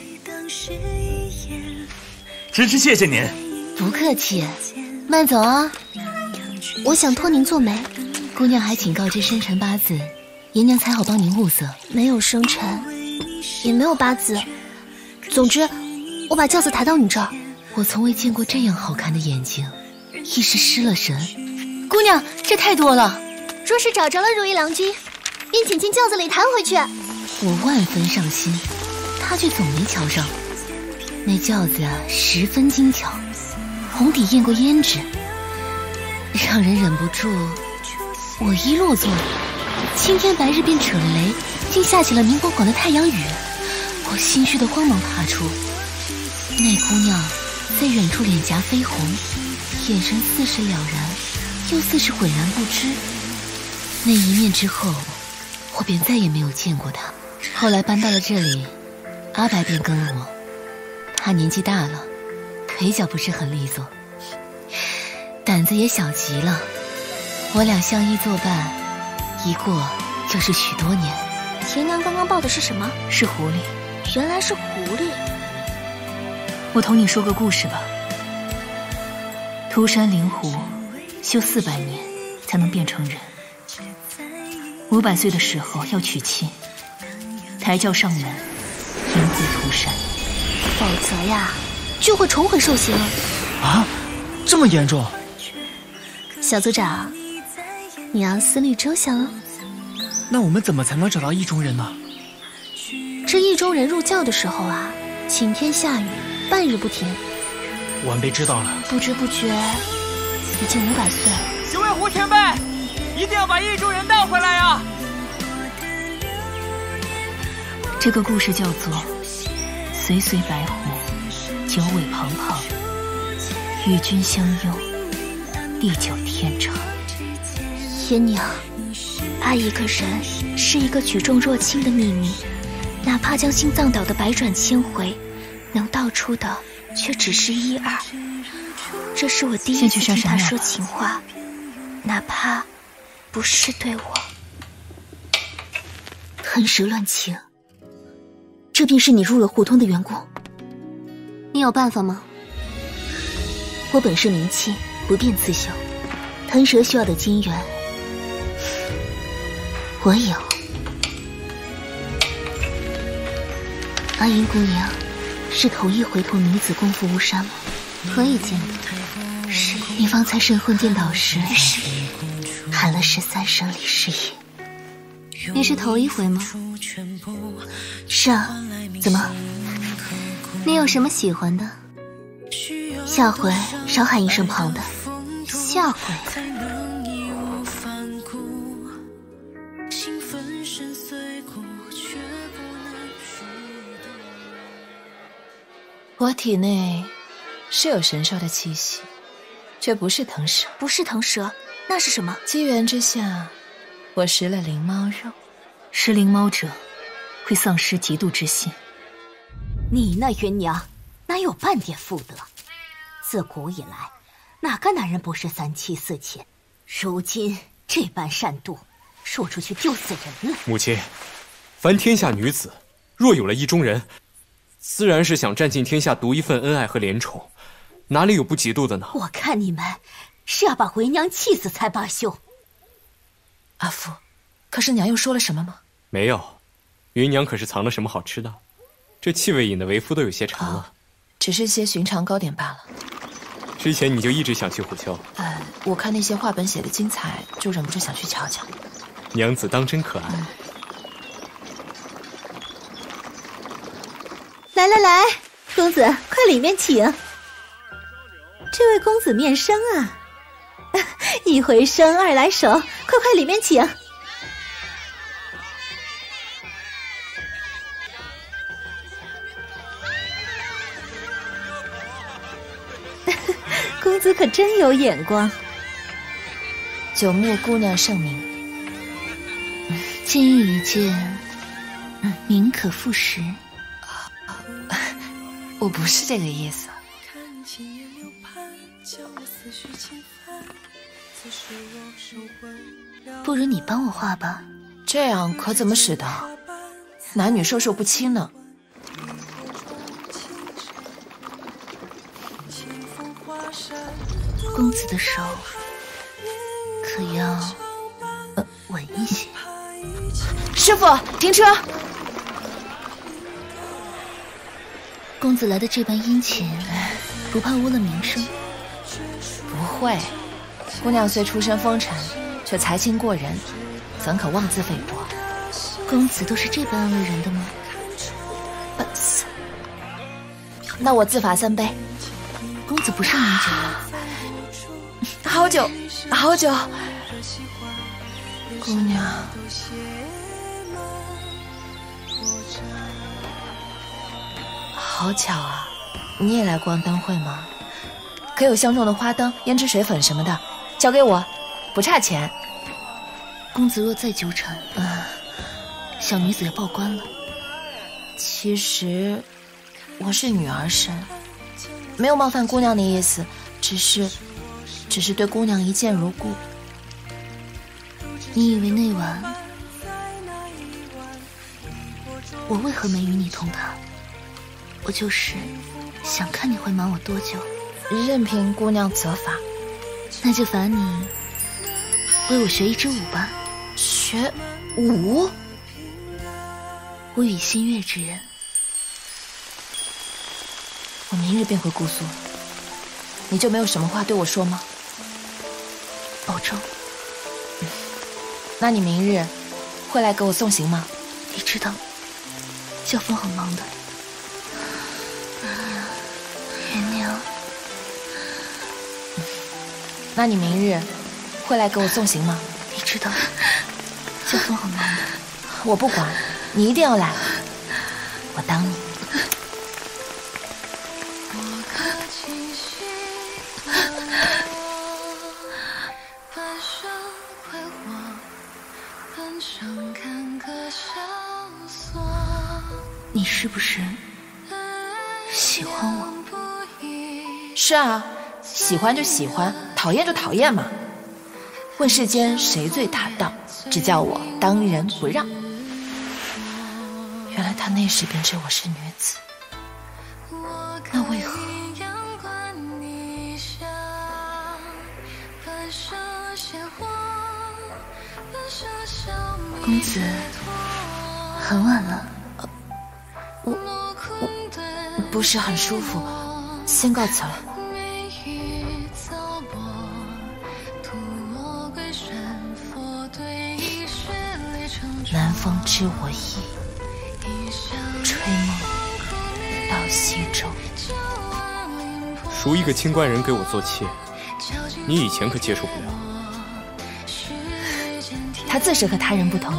真是谢谢您。 不客气，慢走啊。我想托您做媒，姑娘还请告知生辰八字，颜娘才好帮您物色。 没有生辰，也没有八字，总之，我把轿子抬到你这儿。 我从未见过这样好看的眼睛，一时失了神。姑娘，这太多了。 若是找着了如意郎君，便请进轿子里抬回去。 我万分上心，他却总没瞧上。那轿子啊，十分精巧，红底验过胭脂，让人忍不住。我一落座，青天白日便扯了雷，竟下起了明晃晃的太阳雨。我心虚的慌忙爬出，那姑娘在远处脸颊绯红，眼神似是了然，又似是浑然不知。那一面之后，我便再也没有见过她。后来搬到了这里，阿白便跟了我。他年纪大了，腿脚不是很利索，胆子也小极了。我俩相依作伴，一过就是许多年。 颜娘刚刚抱的是什么？ 是狐狸。 原来是狐狸。 我同你说个故事吧。涂山灵狐修400年才能变成人，500岁的时候要娶亲，抬轿上门，迎接涂山， 否则呀，就会重回受刑。 啊，这么严重？ 小组长，你要思虑周详哦。 那我们怎么才能找到意中人呢？ 这意中人入教的时候啊，晴天下雨，半日不停。 晚辈知道了。 不知不觉，已经500岁了。 九尾狐前辈，一定要把意中人带回来呀！ 这个故事叫做随随白狐，九尾庞庞，与君相拥，地久天长。 颜娘，爱一个人是一个举重若轻的秘密，哪怕将心脏倒得百转千回，能道出的却只是1、2。这是我第一次听他说情话。 哪怕不是对我。 吞蛇乱情，这便是你入了胡同的缘故。你有办法吗？我本是名妓，不便刺绣，吞蛇需要的金元，我有。阿银姑娘是头一回同女子共赴巫山吗？何以见得？是你方才神魂颠倒时，喊了13声李师爷。你是头一回吗？是啊，怎么？你有什么喜欢的？下回少喊一声旁的。下回。 我体内是有神兽的气息，却不是腾蛇。 不是腾蛇，那是什么？ 机缘之下，我食了灵猫肉。 食灵猫者会丧失嫉妒之心。 你那芸娘哪有半点妇德？自古以来，哪个男人不是3妻4妾？如今这般善妒，说出去丢死人了。 母亲，凡天下女子，若有了意中人，自然是想占尽天下独一份恩爱和怜宠，哪里有不嫉妒的呢？ 我看你们是要把为娘气死才罢休。 阿父，可是娘又说了什么吗？ 没有，芸娘可是藏了什么好吃的？这气味引得为夫都有些馋了。 只是些寻常糕点罢了。 之前你就一直想去虎丘？ 我看那些画本写的精彩，就忍不住想去瞧瞧。 娘子当真可爱。 来来来，公子快里面请。这位公子面生啊，一回生二来熟，快快里面请。公子可真有眼光。 久慕姑娘盛名， 今日一见，名可副实。 我不是这个意思。 不如你帮我画吧。 这样可怎么使得？男女授受不亲呢。 公子的手可要稳一些。 师傅，停车！ 公子来的这般殷勤，不怕污了名声？ 不会，姑娘虽出身风尘，却才情过人，怎可妄自菲薄？ 公子都是这般安慰人的吗？ 笨死！那我自罚3杯。 公子不胜饮酒啊？ 好酒，好酒。姑娘，好巧啊！你也来逛灯会吗？可有相中的花灯、胭脂水粉什么的，交给我，不差钱。 公子若再纠缠，小女子要报官了。 其实我是女儿身，没有冒犯姑娘的意思，只是对姑娘一见如故。 你以为那晚我为何没与你同堂？我就是想看你会瞒我多久。 任凭姑娘责罚。 那就罚你为我学一支舞吧。 学舞？ 我与心悦之人。 我明日便回姑苏，你就没有什么话对我说吗？ 保重。 那你明日会来给我送行吗？ 你知道，教风很忙的。芸娘， 那你明日会来给我送行吗？ 你知道，教风很忙的。 我不管，你一定要来，我当你。 你是不是喜欢我？ 是啊，喜欢就喜欢，讨厌就讨厌嘛。 问世间谁最大道，只叫我当仁不让。原来他那时便知我是女子，那为何？ 公子，很晚了。 我不是很舒服，先告辞了。南风知我意，吹梦到西洲。 赎一个清官人给我做妾，你以前可接受不了。 他自是和他人不同。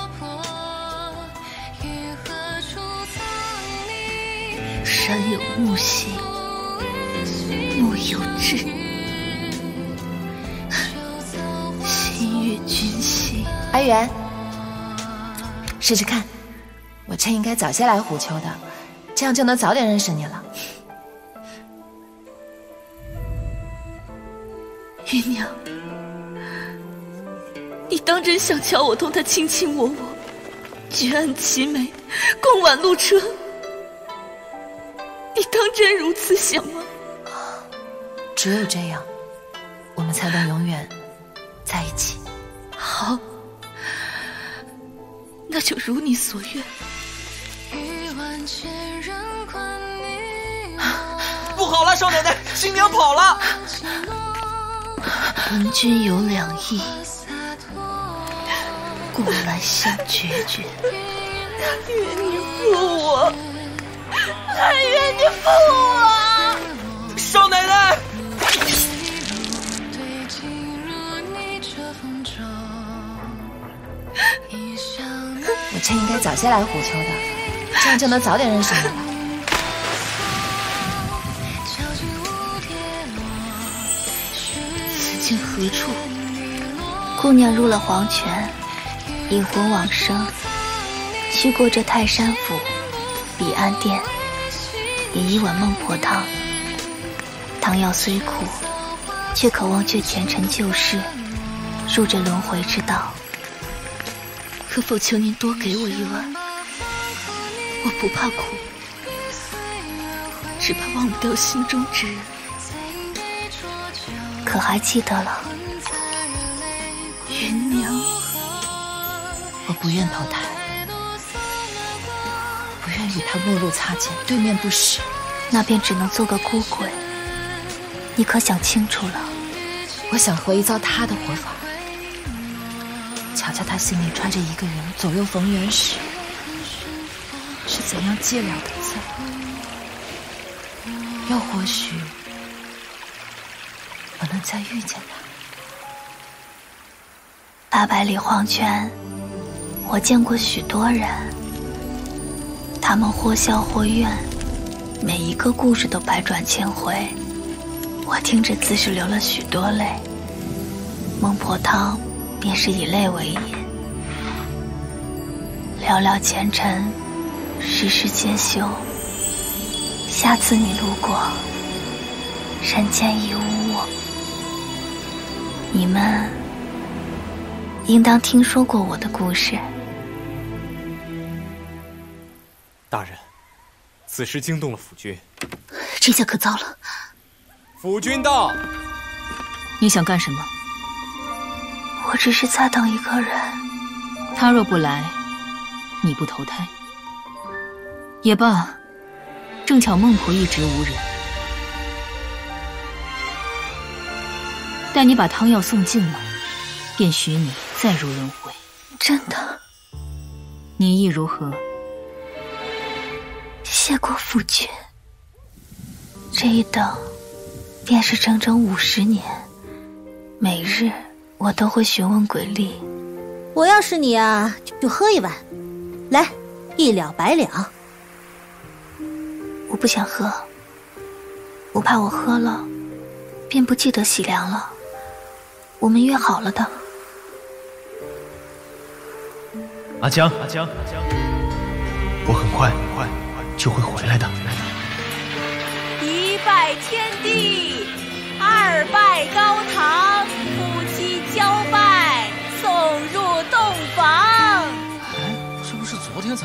山有木兮，木有枝，心悦君兮。 阿元，试试看，我真应该早些来虎丘的，这样就能早点认识你了。 芸娘，你当真想瞧我同他卿卿我我，举案齐眉，共挽路车？你当真如此想吗？ 只有这样，我们才能永远在一起。 好，那就如你所愿。 不好了，少奶奶，新娘跑了！ 闻君有两意，故来相决绝。但愿你负我，但愿你负我！ 少奶奶！ 我真应该早些来虎丘的，这样就能早点认识你了。 此境何处？姑娘入了黄泉，引魂往生，去过这泰山府、彼岸殿，饮一碗孟婆汤。汤药虽苦，却可忘却前尘旧事，入这轮回之道。可否求您多给我一碗？我不怕苦，只怕忘不掉心中之人。可还记得了，芸娘？ 我不愿投胎，不愿与他陌路擦肩，对面不识。 那便只能做个孤鬼。你可想清楚了？ 我想活一遭他的活法。瞧瞧他心里揣着一个人，左右逢源时，是怎样寂寥的在。又或许，我能再遇见他。800里黄泉，我见过许多人，他们或笑或怨，每一个故事都百转千回。我听着自是流了许多泪，孟婆汤便是以泪为饮。寥寥前尘，世事皆休。下次你路过，人间已无我。你们应当听说过我的故事。 大人，此事惊动了府君。 这下可糟了。 府君到。 你想干什么？ 我只是在等一个人。 他若不来，你不投胎也罢。正巧孟婆一直无人，待你把汤药送尽了，便许你再入轮回。 真的？ 你意如何？ 谢过夫君。这一等，便是整整50年，每日我都会询问鬼力。 我要是你啊，就喝一碗，来，一了百了。 我不想喝，我怕我喝了，便不记得洗凉了。我们约好了的。 阿江，我很快就会回来的。 1拜天地，2拜高堂，夫妻交拜。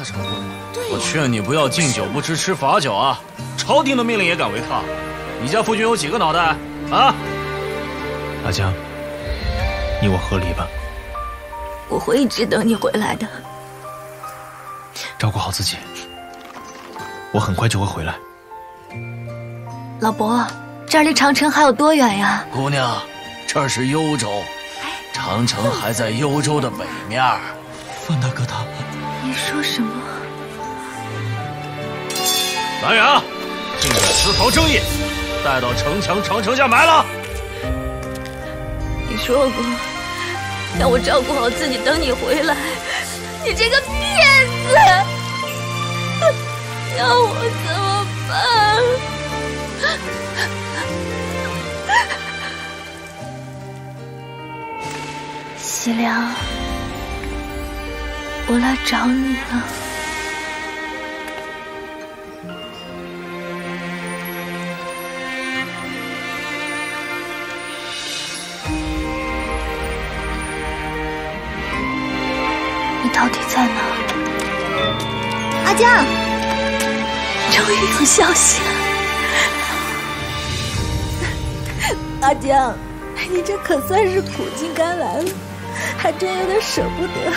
成婚吗？我劝你不要敬酒不吃吃罚酒啊！朝廷的命令也敢违抗？你家夫君有几个脑袋啊？ 阿江，你我和离吧。 我会一直等你回来的。 照顾好自己，我很快就会回来。 老伯，这儿离长城还有多远呀？ 姑娘，这儿是幽州，长城还在幽州的北面。 范大哥他…… 你说什么？ 来人啊！禁止私逃生意，带到城墙长城下埋了。 你说过让我照顾好自己，等你回来。你这个骗子！让我怎么办？喜良，我来找你了。你到底在哪？ 阿江， 终于有消息了。 阿江，你这可算是苦尽甘来了，还真有点舍不得。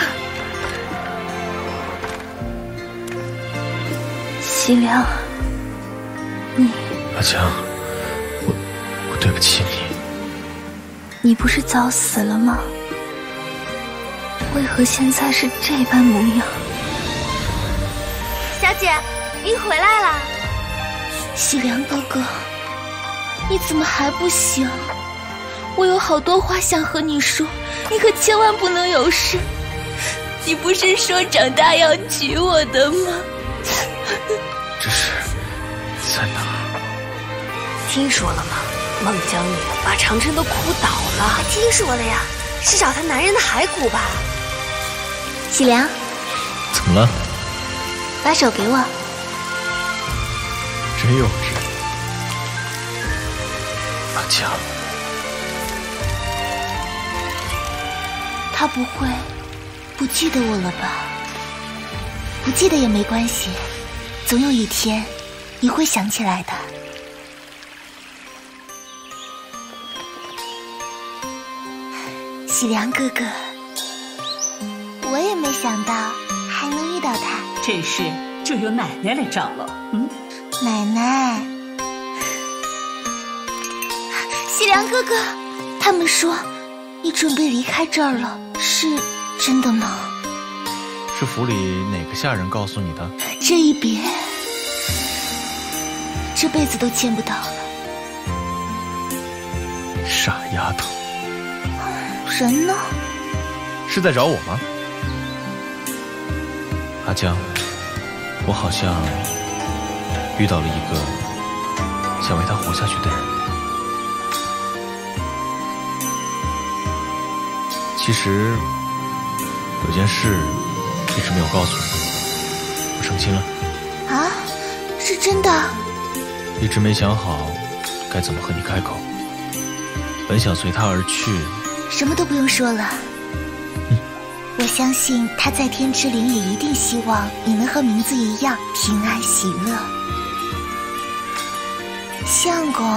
喜良，你…… 阿江，我对不起你。 你不是早死了吗？为何现在是这般模样？ 小姐，您回来了。 喜良哥哥，你怎么还不醒？我有好多话想和你说，你可千万不能有事。你不是说长大要娶我的吗？ 这是在哪儿？ 听说了吗？孟姜女把长城都哭倒了。 听说了呀，是找她男人的骸骨吧？喜良， 怎么了？ 把手给我。 真幼稚。阿江， 他不会不记得我了吧？不记得也没关系，总有一天你会想起来的。喜良哥哥，我也没想到还能遇到他。 这事就由奶奶来张罗。 奶奶，喜良哥哥，他们说你准备离开这儿了，是真的吗？ 是府里哪个下人告诉你的？ 这一别，这辈子都见不到了。 傻丫头。 人呢？ 是在找我吗？阿江，我好像遇到了一个想为他活下去的人。其实有件事一直没有告诉你，我成亲了。 啊？是真的？ 一直没想好该怎么和你开口，本想随他而去。 什么都不用说了。我相信他在天之灵也一定希望你能和名字一样平安喜乐。相公，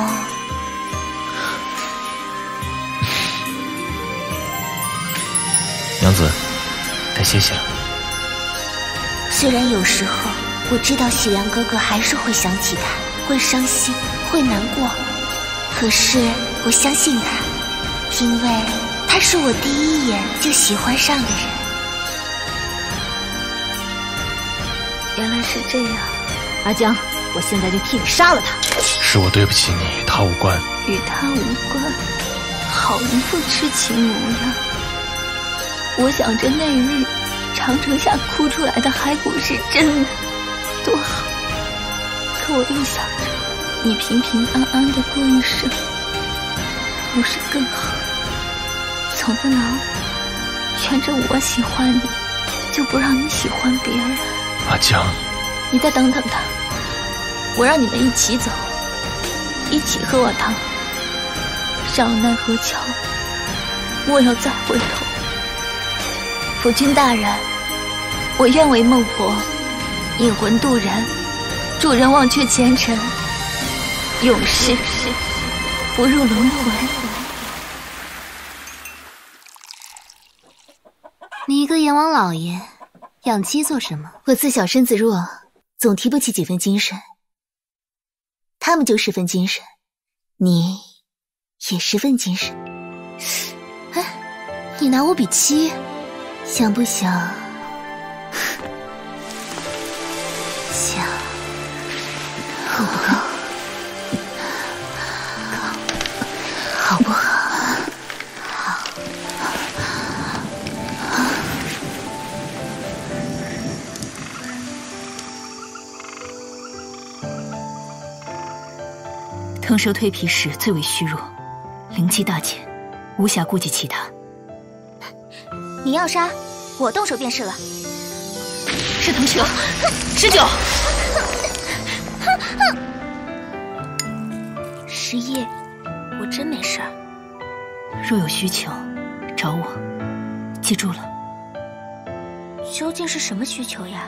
娘子，该歇息了。 虽然有时候我知道喜良哥哥还是会想起他，会伤心，会难过，可是我相信他，因为他是我第一眼就喜欢上的人。原来是这样。 阿江，我现在就替你杀了他。 是我对不起你，他无关。 与他无关，好一副痴情模样。我想着那日长城下哭出来的骸骨是真的，多好。可我又想着你平平安安的过一生，不是更好？总不能全着我喜欢你，就不让你喜欢别人。 阿江， 你再等等他，我让你们一起走，一起喝碗汤。上了奈何桥，莫要再回头。府君大人，我愿为孟婆引魂渡人，助人忘却前尘，永世不入轮回。 你一个阎王老爷，养鸡做什么？我自小身子弱，总提不起几分精神。他们就10分精神，你也10分精神。哎，你拿我比鸡，想不想？想，够不够？好不好？ 腾蛇蜕皮时最为虚弱，灵气大减，无暇顾及其他。 你要杀，我动手便是了。 是腾蛇，19。 11，我真没事儿。 若有需求，找我。记住了。 究竟是什么需求呀？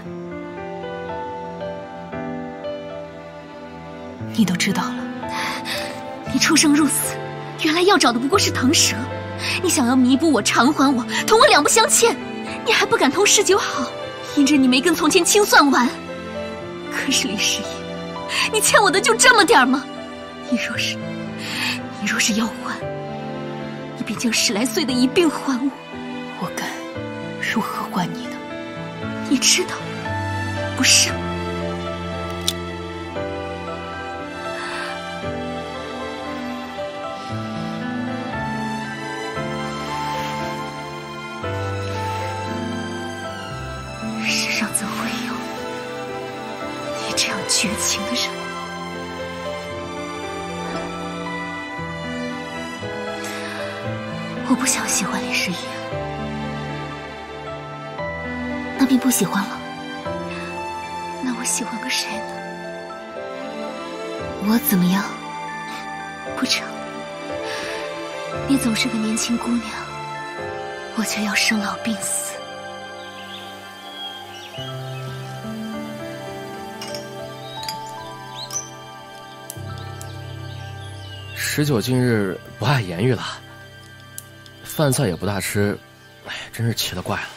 你都知道了。 你出生入死，原来要找的不过是腾蛇。你想要弥补我、偿还我，同我两不相欠，你还不敢同19好，因着你没跟从前清算完。可是李世一，你欠我的就这么点吗？你若是要还，你便将10来岁的一并还我。 我该如何还你呢？ 你知道，不是吗？世上怎会有你这样绝情的人？我不想喜欢李世一， 那便不喜欢了。 那我喜欢个谁呢？ 我怎么样？ 不成，你总是个年轻姑娘，我却要生老病死。 19近日不爱言语了，饭菜也不大吃，哎，真是奇了怪了。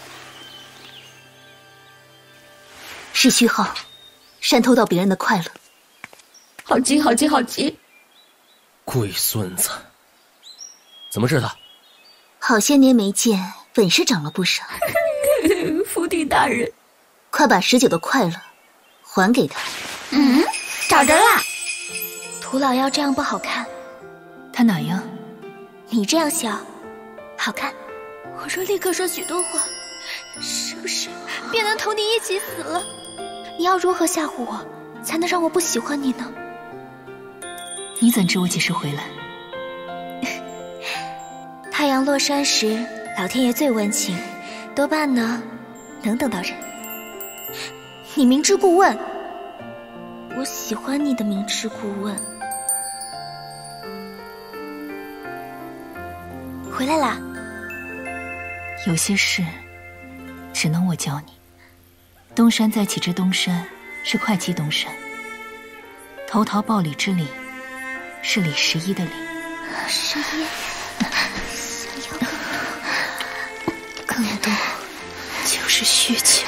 是虚耗，擅偷到别人的快乐。 好急，好急，好急！ 龟孙子，怎么治他？ 好些年没见，本是长了不少。 福地大人， 快把19的快乐还给他。 找着啦！涂老妖这样不好看。 他哪样？ 你这样笑，好看。我若立刻说许多话，是不是便能同你一起死了？你要如何吓唬我，才能让我不喜欢你呢？ 你怎知我几时回来？ 太阳落山时，老天爷最温情，多半呢，能等到人。你明知故问，我喜欢你的明知故问。回来啦。 有些事只能我教你。东山再起之东山是会稽东山，投桃报李之李是李11的李。 11，想要更多就是需求。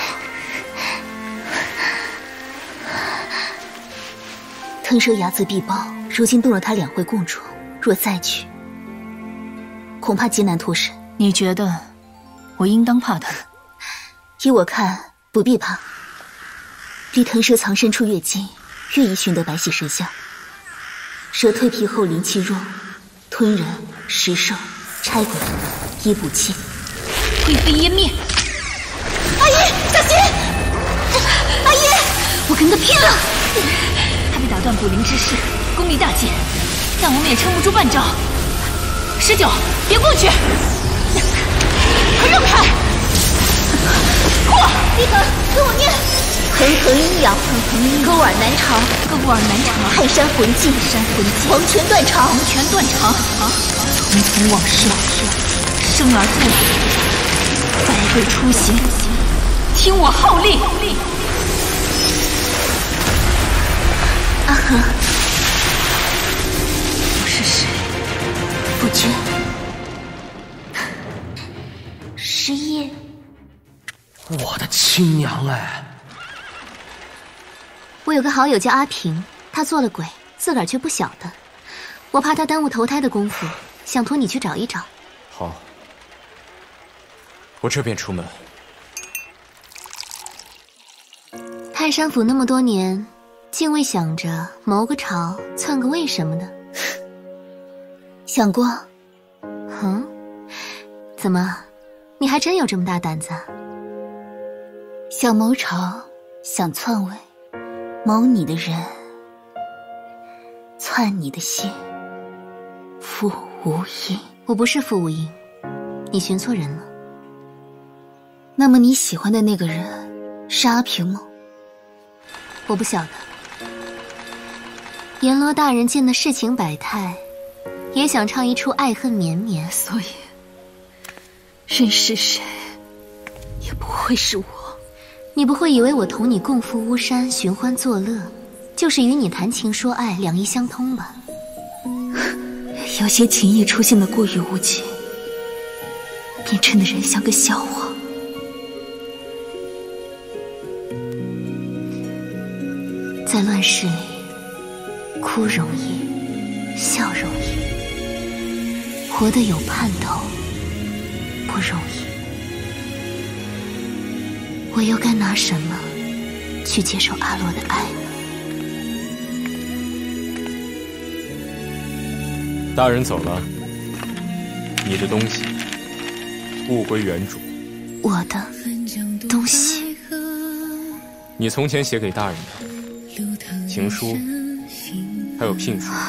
腾蛇睚眦必报，如今动了他2回共处，若再去，恐怕极难脱身。 你觉得我应当怕他？ 依我看，不必怕。离腾蛇藏身处越近，越易寻得白喜蛇相。蛇蜕皮后灵气弱，吞人、食兽、拆鬼，一补气， 灰飞烟灭。阿姨，小心！阿姨， 我跟他拼了！他被打断补灵之势，功力大减，但我们也撑不住半招。19，别过去！快让开！ 立恒，跟我念：腾腾阴阳，勾尔难长，泰山魂尽，黄泉断肠， 重从往事，生而不死，百鬼出行，听我号令！ 阿和，我是谁？不觉。11夜。 我的亲娘哎！ 我有个好友叫阿平，他做了鬼，自个儿却不晓得。我怕他耽误投胎的功夫，想托你去找一找。 好，我这便出门。 泰山府那么多年，竟未想着谋个朝、篡个位什么的。想过？怎么，你还真有这么大胆子啊？想谋朝，想篡位，谋你的人，篡你的心。傅无影，我不是傅无影，你寻错人了。那么你喜欢的那个人是阿平吗？我不晓得。阎罗大人见的世情百态，也想唱一出爱恨绵绵，所以认识谁也不会是我。你不会以为我同你共赴巫山寻欢作乐，就是与你谈情说爱，两意相通吧？有些情谊出现的过于无情，便衬得人像个笑话。在乱世里，哭容易，笑容易，活得有盼头不容易。我又该拿什么去接受阿洛的爱呢？ 大人走了，你的东西物归原主。 我的东西？ 你从前写给大人的情书，还有聘书。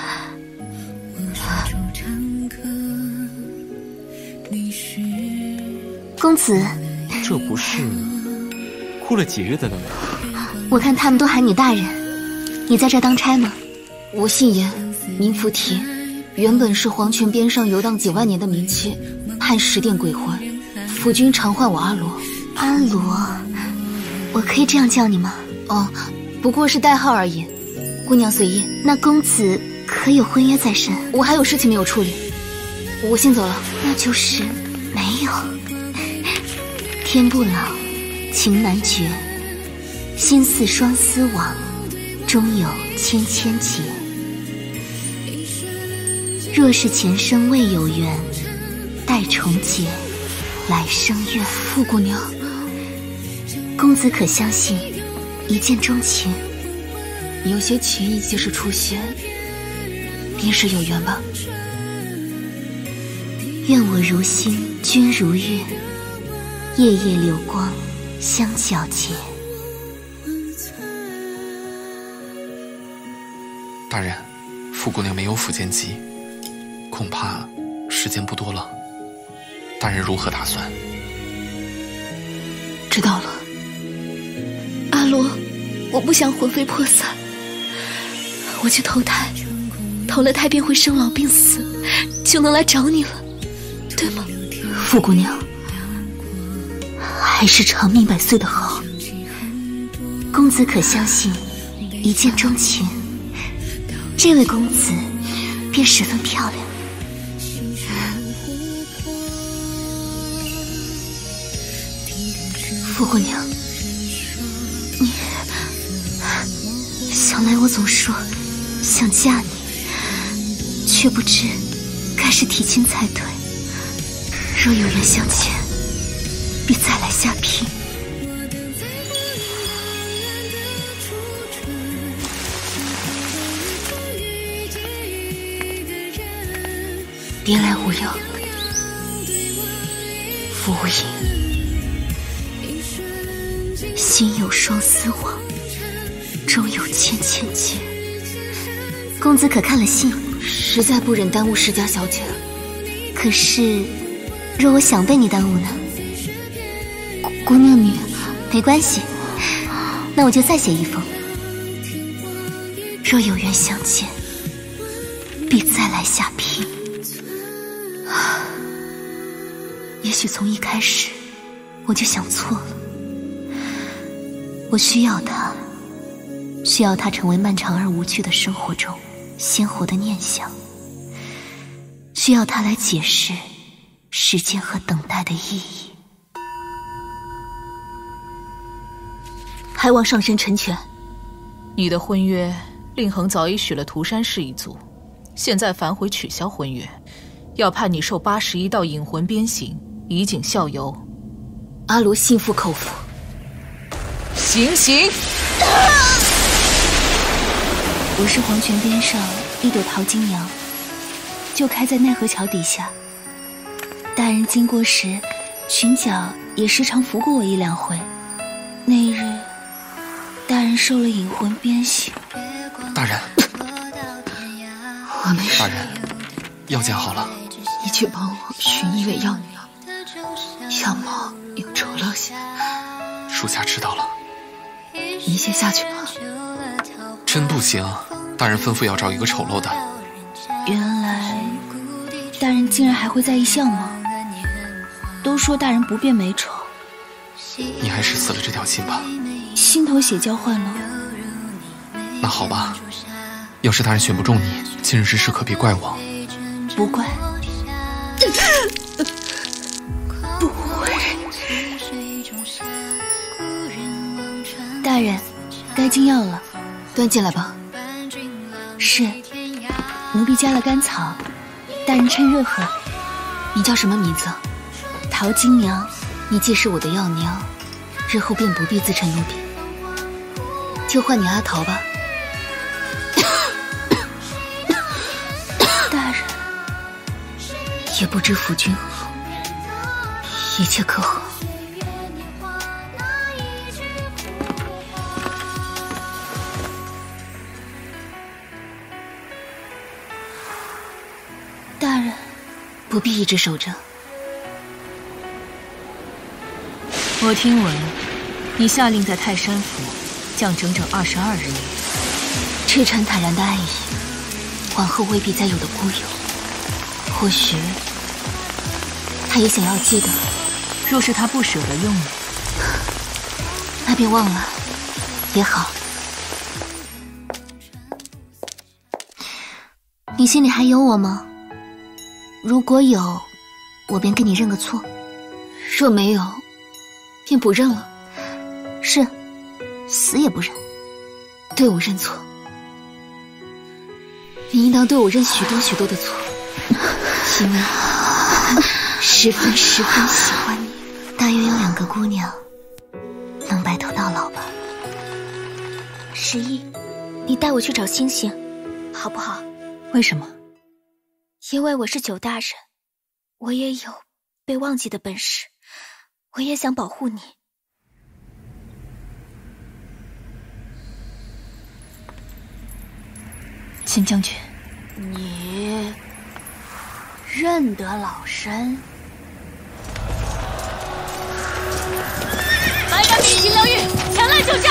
公子， 这不是哭了几日的那位？ 我看他们都喊你大人。你在这当差吗？我姓严，名福提，原本是黄泉边上游荡几万年的名妻，汉十殿鬼魂，府君常唤我阿罗。阿罗，我可以这样叫你吗？哦，不过是代号而已，姑娘随意。那公子可有婚约在身？我还有事情没有处理，我先走了。那就是没有。天不老，情难绝，心似双丝网，终有千千结。若是前生未有缘，待重结，来生愿。傅姑娘，公子可相信一见钟情？有些情谊即使出现，便是有缘吧。愿我如星，君如月，夜夜流光相皎洁。 大人，傅姑娘没有府间机，恐怕时间不多了。大人如何打算？ 知道了。阿罗，我不想魂飞魄散，我去投胎，投了胎便会生老病死，就能来找你了，对吗？ 傅姑娘，还是长命百岁的好。公子可相信一见钟情？这位公子便十分漂亮。傅姑娘，你想来我总说想嫁你，却不知该是提亲才对。若有缘相见，必再来下聘。别来无恙，傅无影。心有双丝网，终有千千结。公子可看了信？实在不忍耽误世家小姐。可是，若我想被你耽误呢？姑娘你没关系，那我就再写一封。若有缘相见，必再来下聘。也许从一开始我就想错了。我需要他， 需要它成为漫长而无趣的生活中鲜活的念想，需要它来解释时间和等待的意义。还望上身成全。 你的婚约，令恒早已许了涂山氏一族，现在反悔取消婚约，要判你受81道引魂鞭刑，以儆效尤。 阿罗心服口服。 行刑！ 我是黄泉边上一朵桃金娘，就开在奈何桥底下。大人经过时，裙角也时常拂过我1-2回。那日，大人受了引魂鞭刑。 大人， 我没事。 大人，药见好了。 你去帮我寻一位药娘，小猫有丑陋些。 属下知道了。 你先下去吧。 真不行，大人吩咐要找一个丑陋的。 原来，大人竟然还会在意相貌。都说大人不辨美丑， 你还是死了这条心吧。 心头血交换了。 那好吧，要是大人选不中你，今日之事可别怪我。 不怪。不会。大人，该进药了， 端进来吧。 是，奴婢加了甘草，大人趁热喝。 你叫什么名字？ 桃金娘。 你既是我的药娘，日后便不必自称奴婢，就唤你阿桃吧。 大人， 也不知夫君何，一切可好？ 大人， 不必一直守着。 我听闻，你下令在泰山府降整整22日夜。 赤诚坦然的爱意，往后未必再有的孤有。或许，他也想要记得。 若是他不舍得用你， 那便忘了也好。你心里还有我吗？如果有，我便跟你认个错；若没有，便不认了。是，死也不认。对我认错，你应当对我认许多许多的错，因为十分喜欢你。大约有2个姑娘能白头到老吧。 11，你带我去找星星，好不好？ 为什么？ 因为我是9大人，我也有被忘记的本事，我也想保护你。 秦将军， 你认得老身？ 百杆比秦良玉前来救驾。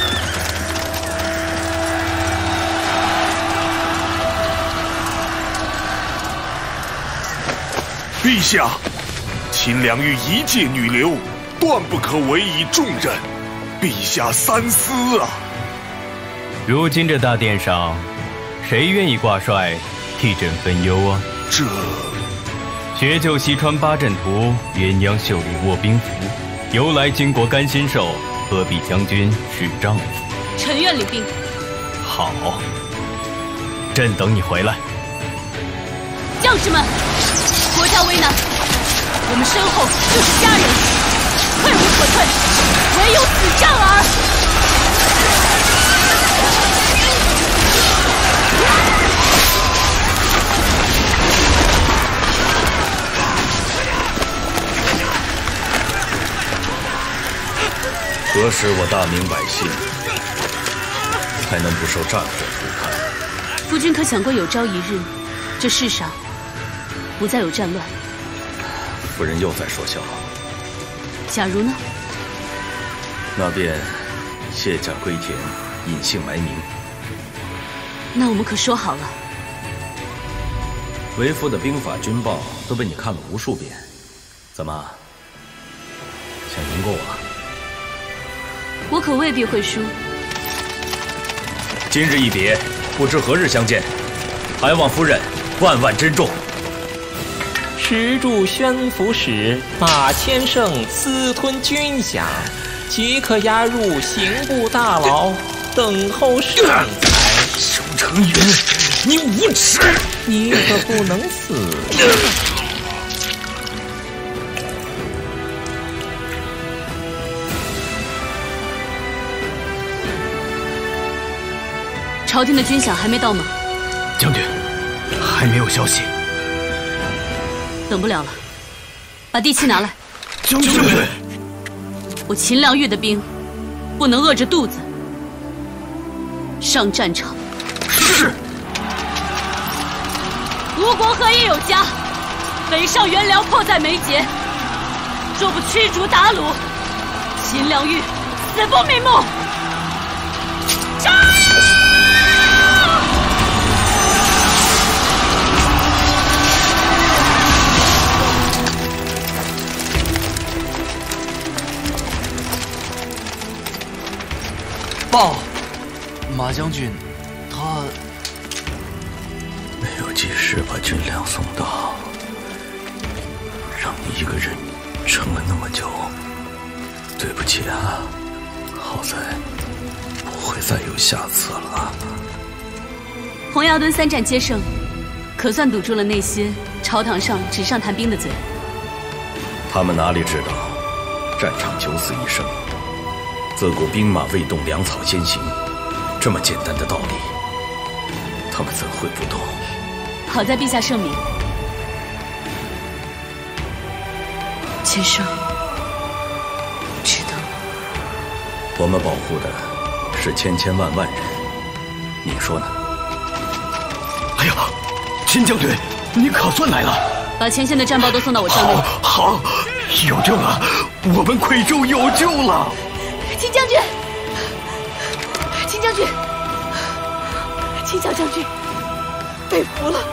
陛下，秦良玉一介女流，断不可委以重任，陛下三思啊！ 如今这大殿上，谁愿意挂帅替朕分忧啊？ 这学究西川八阵图，鸳鸯袖里卧冰符，由来巾帼甘心受，何必将军是丈夫？ 臣愿领兵。 好，朕等你回来。 将士们，国家危难，我们身后就是家人，退无可退，唯有死战耳。 何时我大明百姓才能不受战火涂炭？ 夫君可想过有朝一日，这世上不再有战乱？ 夫人又在说笑。 假如呢？ 那便卸甲归田，隐姓埋名。 那我们可说好了。 为夫的兵法军报都被你看了无数遍，怎么想赢过我？ 我可未必会输。 今日一别，不知何日相见，还望夫人万万珍重。 持驻宣抚使马千胜私吞军饷，即可押入刑部大牢，等候盛裁。 周成云，你无耻！ 你可不能死！ 朝廷的军饷还没到吗？ 将军，还没有消息。 等不了了，把地契拿来。 将军， 我秦良玉的兵不能饿着肚子上战场。 是。 吴国何以有家？北上援辽，迫在眉睫。若不驱逐鞑虏，秦良玉死不瞑目。杀！ 报，马将军，他没有及时把军粮送到，让你一个人撑了那么久，对不起啊！好在不会再有下次了。 洪崖墩3战皆胜，可算堵住了那些朝堂上纸上谈兵的嘴。 他们哪里知道，战场九死一生。自古兵马未动，粮草先行，这么简单的道理，他们怎会不懂？ 好在陛下圣明，千胜，值得。 我们保护的是千千万万人，你说呢？ 哎呀，秦将军，你可算来了！ 把前线的战报都送到我帐内。 好，有救了，我们夔州有救了！ 秦将军，秦将军，秦小将军被俘了。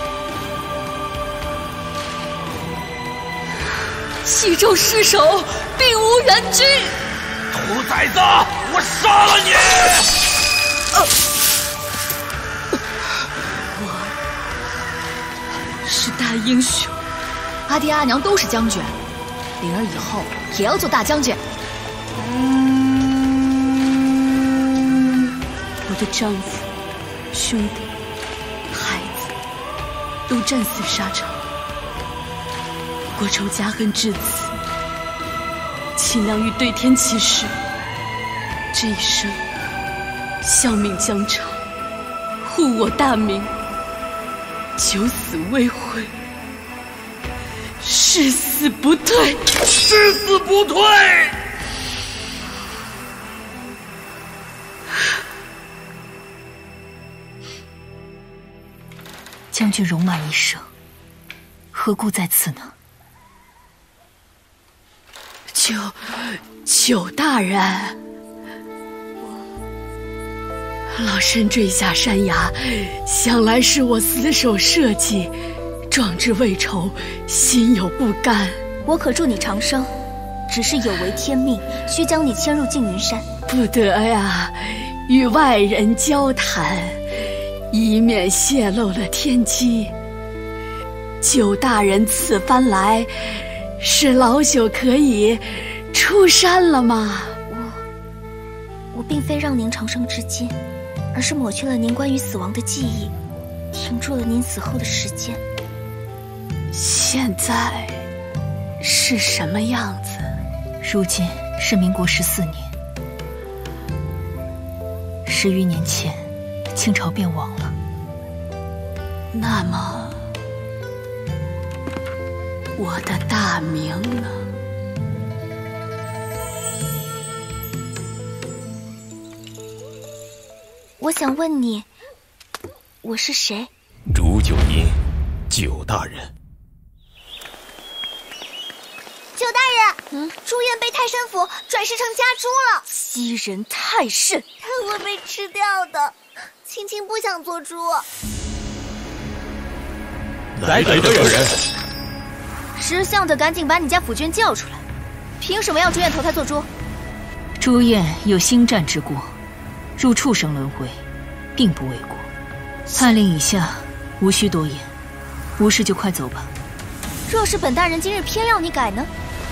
西州失守，并无援军。 兔崽子，我杀了你！ 我是大英雄， 阿爹阿娘都是将军，灵儿以后也要做大将军。 我的丈夫、兄弟、孩子都战死沙场，国仇家恨至此。秦良玉对天起誓，这一生效命疆场，护我大明，九死未悔，誓死不退， 誓死不退。 将军戎马一生，何故在此呢？ 九大人，老身坠下山崖，想来是我死守社稷，壮志未酬，心有不甘。 我可祝你长生，只是有违天命，需将你迁入缙云山。 不得呀，与外人交谈，以免泄露了天机。九大人此番来，是老朽可以出山了吗？ 我并非让您长生之间，而是抹去了您关于死亡的记忆，停住了您死后的时间。 现在是什么样子？ 如今是民国14年，10余年前，清朝便亡了。 那么，我的大明呢？ 我想问你，我是谁？ 如九阴，九大人。 九大人，朱院被太山府转世成家猪了。 欺人太甚！ 他会被吃掉的。青青不想做猪。 来的人， 识相的赶紧把你家府君叫出来！凭什么要朱院投胎做猪？ 朱燕有星战之过，入畜生轮回， 并不为过。判令已下，无需多言，无事就快走吧。 若是本大人今日偏要你改呢？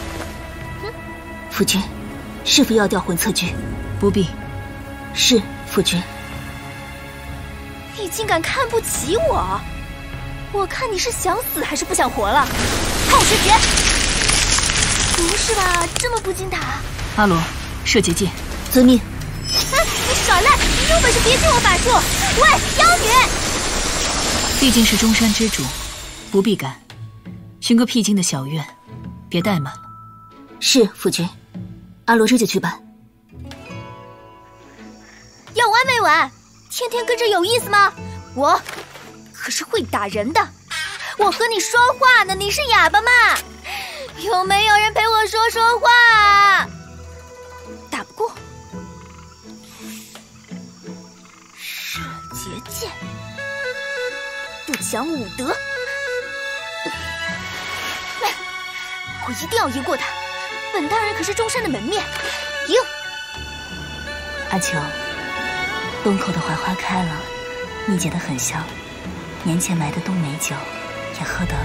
夫君，是否要调魂测剧？ 不必。 是，夫君。 你竟敢看不起我！我看你是想死还是不想活了？透视诀！不是吧，这么不经打？ 阿罗，射结界。 遵命。 哎，你耍赖！你有本事别进我法术！喂，妖女！ 毕竟是中山之主，不必赶。寻个僻静的小院，别怠慢了。 是，夫君。阿罗这就去办。 要完没完？天天跟着有意思吗？我可是会打人的。我和你说话呢，你是哑巴吗？有没有人陪我说说话？打不过。射结界，不讲武德。我一定要赢过他。本大人可是中山的门面，赢！ 阿秋，东口的槐花开了，你结得很香，年前埋的冬梅酒也喝得了。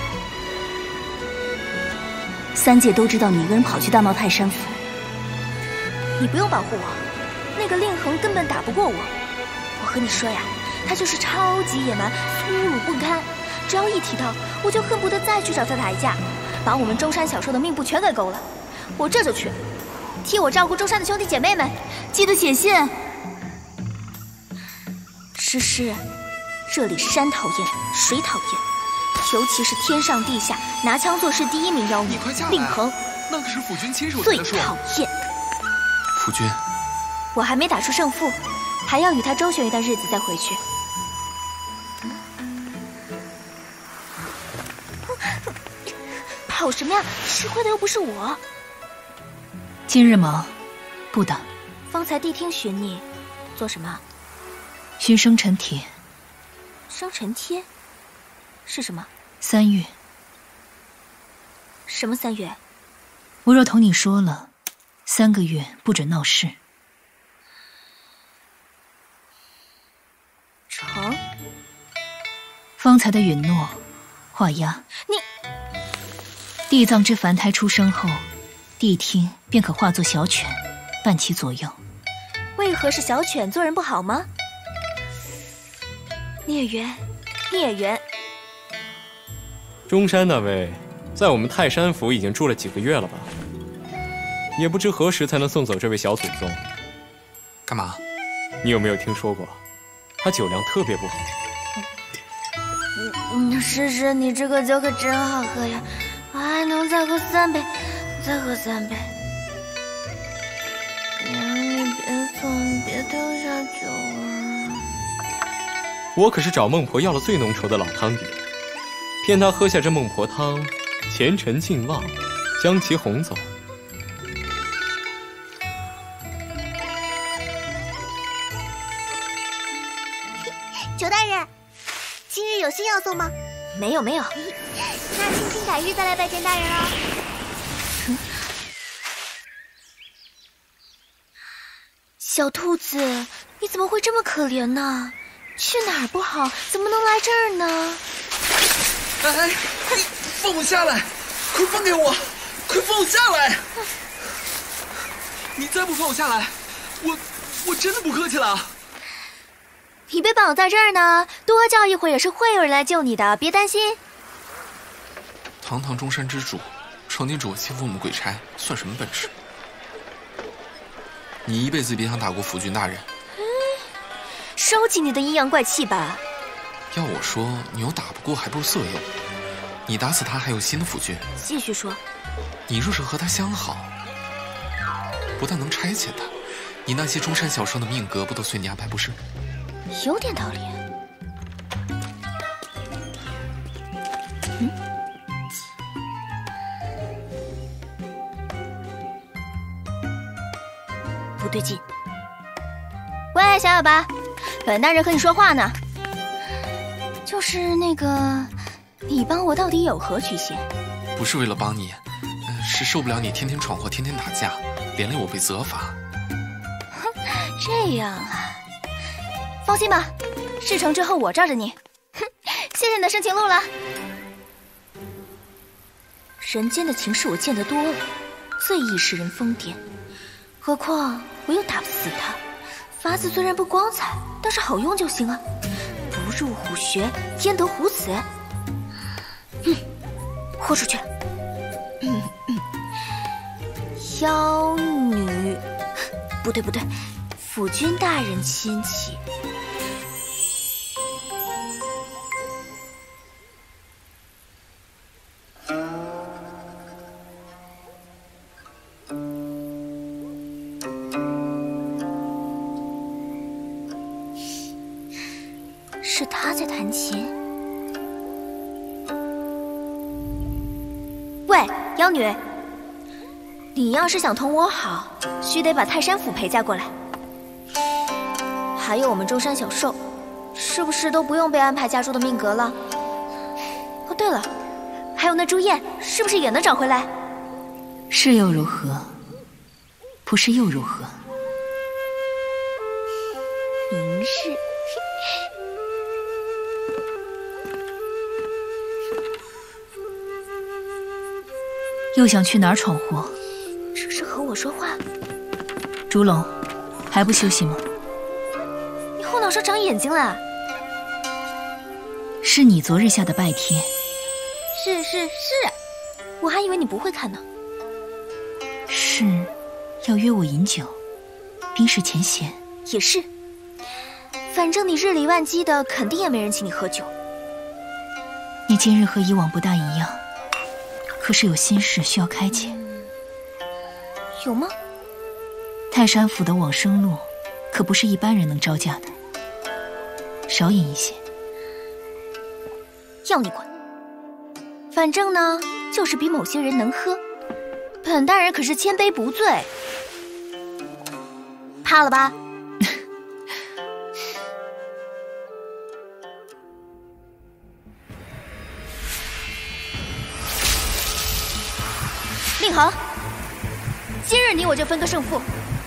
三界都知道你一个人跑去大闹泰山府。 你不用保护我，那个令恒根本打不过我。我和你说呀，他就是超级野蛮，粗鲁不堪，只要一提到，我就恨不得再去找他打一架，把我们中山小兽的命簿全给勾了。我这就去，替我照顾中山的兄弟姐妹们，记得写信。诗诗，这里山讨厌，水讨厌，尤其是天上地下拿枪做事第一名妖女令恒， 那可是府君亲手最的树。 讨厌。 府君， 我还没打出胜负，还要与他周旋一段日子再回去。跑什么呀？吃亏的又不是我。 今日忙，不打。 方才谛听寻你，做什么？ 寻生辰帖。 生辰帖是什么 ？3月。 什么3月？ 我若同你说了，3个月不准闹事。 成。 方才的允诺，画押。 你。 地藏之凡胎出生后，谛听便可化作小犬，伴其左右。 为何是小犬？做人不好吗？孽缘，孽缘。 中山那位，在我们泰山府已经住了几个月了吧？也不知何时才能送走这位小祖宗。 干嘛？ 你有没有听说过，他酒量特别不好？ 诗诗，你这个酒可真好喝呀！我还能再喝3杯，再喝3杯。娘，你别走，你别丢下酒啊！ 我可是找孟婆要了最浓稠的老汤底，骗他喝下这孟婆汤，前尘尽忘，将其哄走。 九大人，今日有信要送吗？ 没有没有。 那青青改日再来拜见大人了。 小兔子，你怎么会这么可怜呢？去哪儿不好，怎么能来这儿呢？ 哎，你放我下来！快放给我！快放我下来！你再不放我下来，我真的不客气了。 你被绑在这儿呢，多叫一会儿也是会有人来救你的，别担心。 堂堂中山之主，成天只会欺负我们鬼差，算什么本事？你一辈子别想打过府君大人。 收起你的阴阳怪气吧。 要我说，你又打不过，还不如色诱。你打死他，还有新的府君。 继续说。 你若是和他相好，不但能差遣他，你那些中山小兽的命格不都随你安排不是？ 有点道理。不对劲。喂，小哑巴，本大人和你说话呢。就是那个，你帮我到底有何居心？ 不是为了帮你，是受不了你天天闯祸，天天打架，连累我被责罚。 哼，这样啊。 放心吧，事成之后我罩着你。哼，谢谢你的深情路了。 人间的情事我见得多了，最易使人疯癫。何况我又打不死他，法子虽然不光彩，但是好用就行啊。不入虎穴，焉得虎子？豁出去！妖女，不对，辅君大人牵起。是他在弹琴。喂，妖女，你要是想同我好，须得把泰山府陪嫁过来。还有我们中山小寿，是不是都不用被安排家住的命格了？哦，对了，还有那朱燕，是不是也能找回来？ 是又如何？不是又如何？ 明日。 又想去哪儿闯祸？ 这是和我说话。 烛龙，还不休息吗？ 你后脑勺长眼睛了？ 是你昨日下的拜帖。 是，我还以为你不会看呢。 是，要约我饮酒，冰释前嫌。 也是，反正你日理万机的，肯定也没人请你喝酒。 你今日和以往不大一样。可是有心事需要开解。 有吗？ 泰山府的往生路，可不是一般人能招架的。少饮一些。 要你管。反正呢，就是比某些人能喝。本大人可是千杯不醉。怕了吧？令恒，今日你我就分个胜负。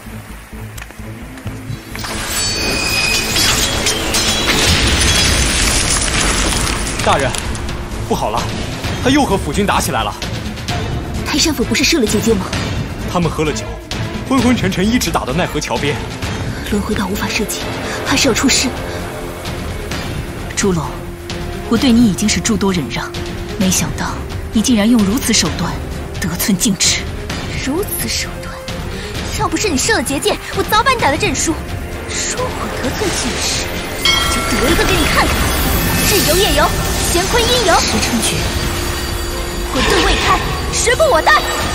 大人，不好了，他又和府君打起来了。 泰山府不是射了姐姐吗？ 他们喝了酒，昏昏沉沉，一直打到奈何桥边。 轮回到无法射击，还是要出师。 朱龙，我对你已经是诸多忍让，没想到你竟然用如此手段。得寸进尺， 如此手段，要不是你射了结界，我早把你打得认输。说我得寸进尺，我就得一个给你看看。日游夜游，乾坤阴游， 石城诀， 混沌未开，时不我待。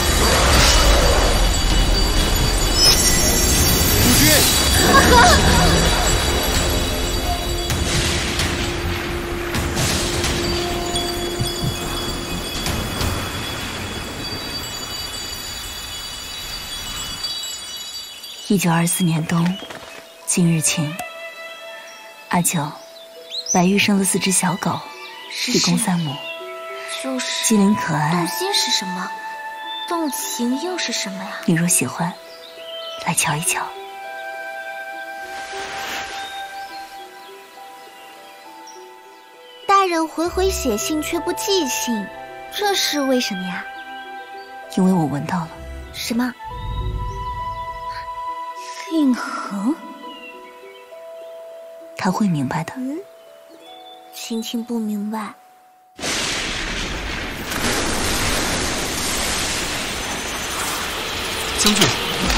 夫君， 1924年冬，今日晴。阿九，白玉生了4只小狗，一公3母， 就是机灵可爱。 动心是什么？动情又是什么呀？ 你若喜欢，来瞧一瞧。 大人回回写信却不寄信，这是为什么呀？ 因为我闻到了。 什么？ 令恒，他会明白的。 青青不明白。 将军，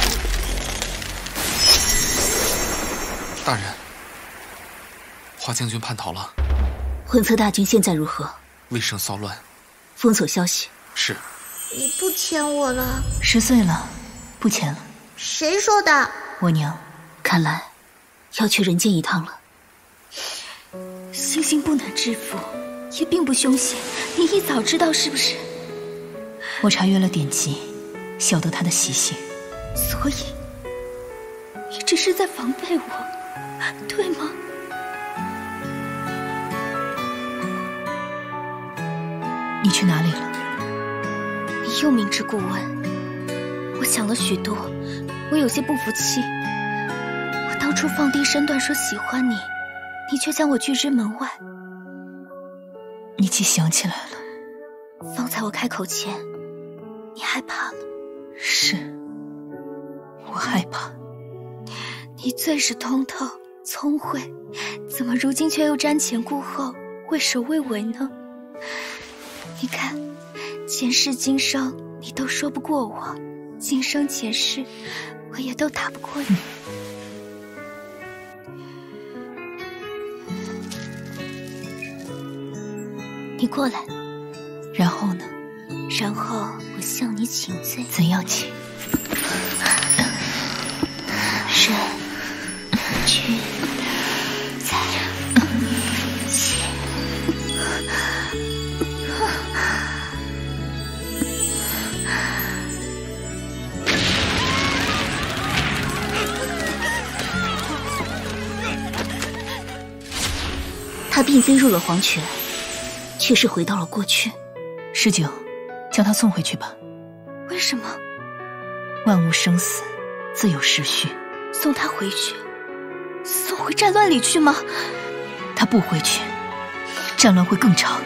大人，华将军叛逃了。 混策大军现在如何？ 魏胜骚乱， 封锁消息。 是。 你不牵我了 ？10岁了，不牵了。 谁说的？ 我娘，看来要去人间一趟了。 星星不难制服，也并不凶险，你一早知道是不是？ 我查阅了典籍，晓得他的习性。 所以，你只是在防备我，对吗？ 你去哪里了？ 你又明知故问。我想了许多，我有些不服气。我当初放低身段说喜欢你， 你却将我拒之门外。 你既想起来了。 方才我开口前，你害怕了。 是，我害怕。 你最是通透聪慧，怎么如今却又瞻前顾后，畏首畏尾呢？你看，前世今生你都说不过我，今生前世我也都打不过你。你过来。 然后呢？ 然后我向你请罪。 怎样请？ 人君在前。 他并非入了黄泉，却是回到了过去。十九，将他送回去吧。 为什么？ 万物生死，自有时序。 送他回去？送回战乱里去吗？ 他不回去，战乱会更长。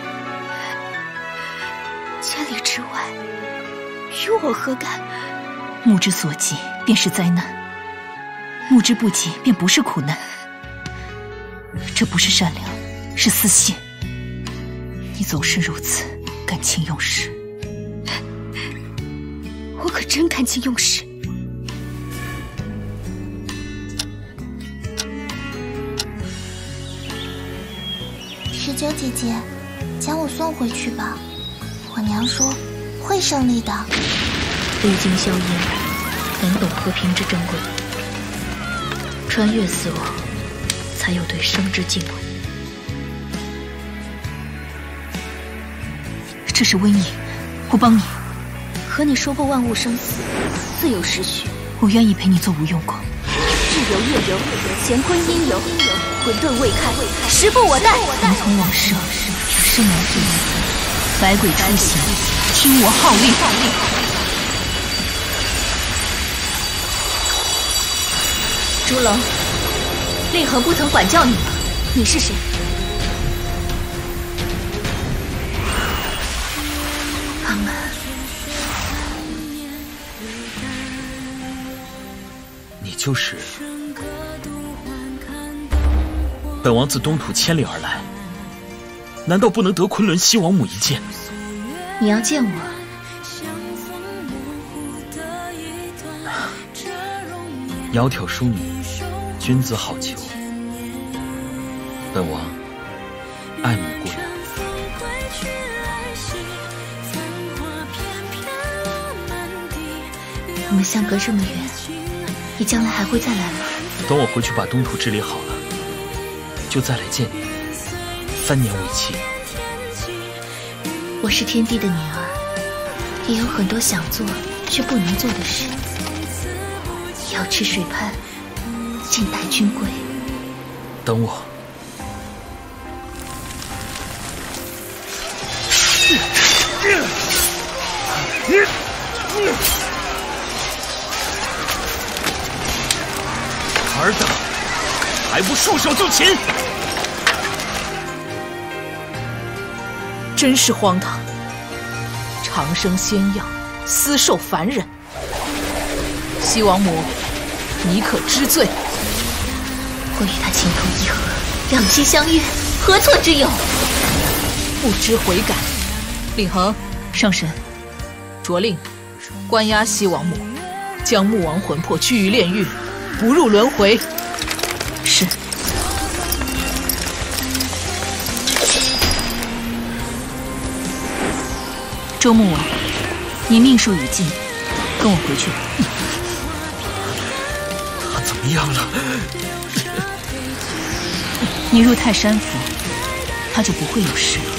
千里之外，与我何干？ 目之所及，便是灾难；目之不及，便不是苦难。这不是善良，是私心。你总是如此感情用事。 我可真感情用事。 19姐姐，将我送回去吧。我娘说会胜利的。 历经硝烟，能懂和平之珍贵。穿越死亡，才有对生之敬畏。这是瘟疫，我帮你。 和你说过万物生死，自有时序。 我愿意陪你做无用功。 日游夜游，乾坤阴游，混沌未开，时不我待。 如同往事，生来最难。百鬼出行，听我号令。 烛龙，令恒不曾管教你吗？你是谁？ 安安。 你就是本王自东土千里而来，难道不能得昆仑西王母一见？ 你要见我？ 窈窕淑女，君子好逑。本王爱慕姑娘。 我们相隔这么远，你将来还会再来吗？ 等我回去把东土治理好了，就再来见你，3年为期。 我是天帝的女儿，也有很多想做却不能做的事。瑶池水畔，静待君归。 等我。尔等还不束手就擒！ 真是荒唐！长生仙药，私授凡人。西王母，你可知罪？ 我与他情投意合，两情相悦，何错之有？ 不知悔改。令恒， 上神， 着令关押西王母，将木王魂魄拘于炼狱，不入轮回。 是。周穆王，你命数已尽，跟我回去吧。 他怎么样了？ 你入泰山府，他就不会有事了。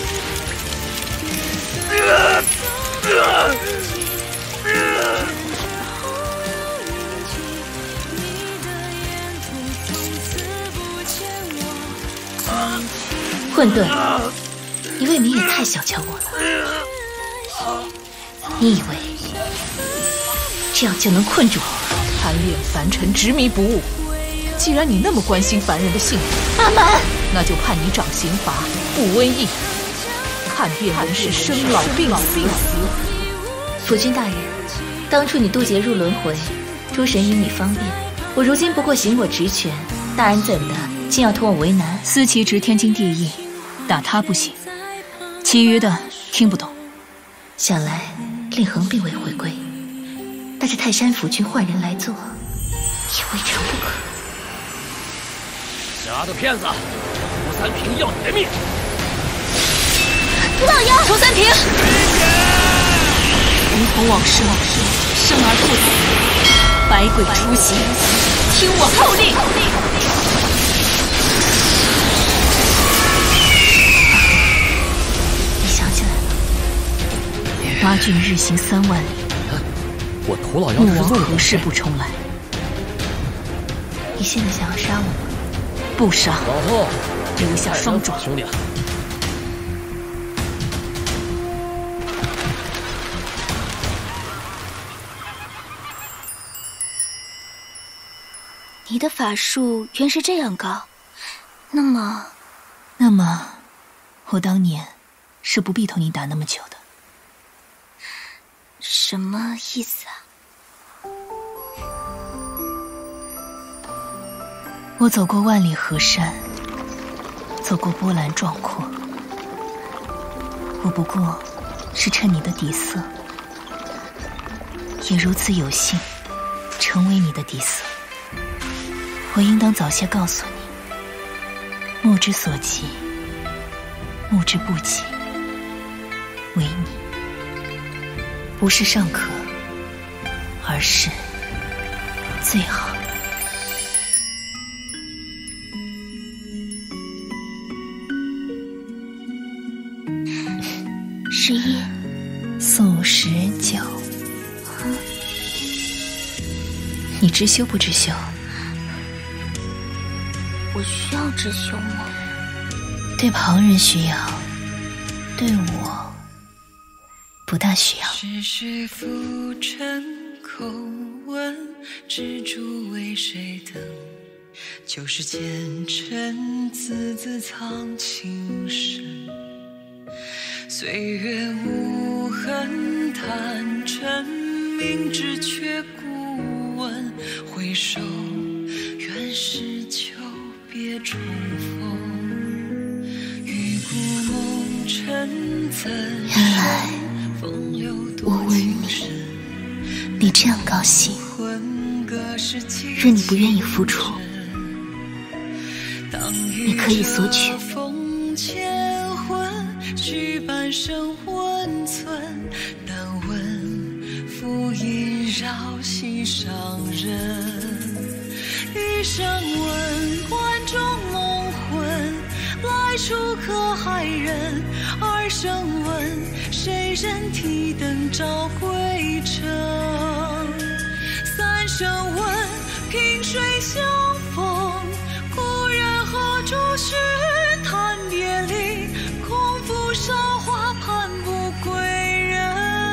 混沌，你未免也太小瞧我了。你以为这样就能困住我？ 贪恋凡尘，执迷不悟， 既然你那么关心凡人的性命， 阿蛮， 那就判你掌刑罚，不瘟疫，看遍人世生老病死。 辅君大人，当初你渡劫入轮回，诸神因你方便，我如今不过行我职权，大人怎的竟要图我为难？ 思琪值天经地义，打他不行，其余的听不懂。 想来令恒并未回归，带着泰山府君换人来做，也未尝不可。 傻的骗子，涂三平要你的命！ 涂老妖， 涂三平，如同往事，生而不死，百鬼出席，听我号令！ 你想起来了，八郡日行3万里， 我涂老妖穆王何事不重来？ 你现在想要杀我吗？ 不杀， 往后留下双爪。 兄弟， 你的法术原是这样高，那么， 我当年是不必同你打那么久的。 什么意思啊？ 我走过万里河山，走过波澜壮阔，我不过是趁你的底色，也如此有幸成为你的底色。我应当早些告诉你，目之所及，目之不及，为你，不是尚可，而是最好。 11 宋19，你知羞不知羞？ 我需要知羞吗？ 对旁人需要，对我不大需要。 是谁浮沉口吻，执着为谁等？就是奸臣字字藏情深。岁月无痕弹尘，明知却故问。回首愿是久别重逢。玉骨梦尘怎原风流我问你这样高兴，若你不愿意付出，你可以索取。 许半生温存，但闻浮音绕膝上人。一声问，关中梦魂，来处可害人？二声问，谁人提灯照归程？三声问，萍水相逢，故人何处寻？叹别离，空负韶华盼不归人。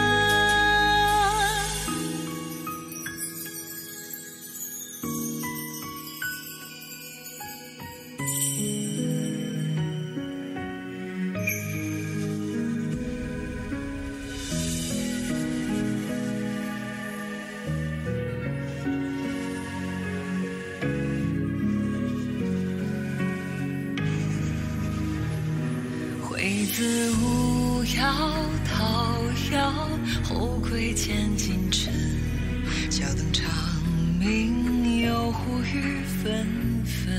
惠子无杳桃夭，后归见近尘。小灯长明，幽狐雨纷纷。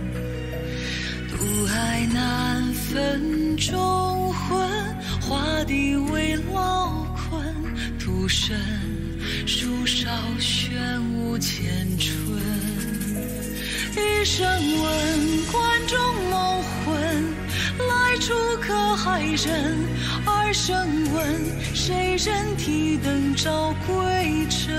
独爱难分中魂，画地为劳困。徒身树梢玄武前春。一声问，关中梦魂，来处可害人？二声问，谁人提灯照归程？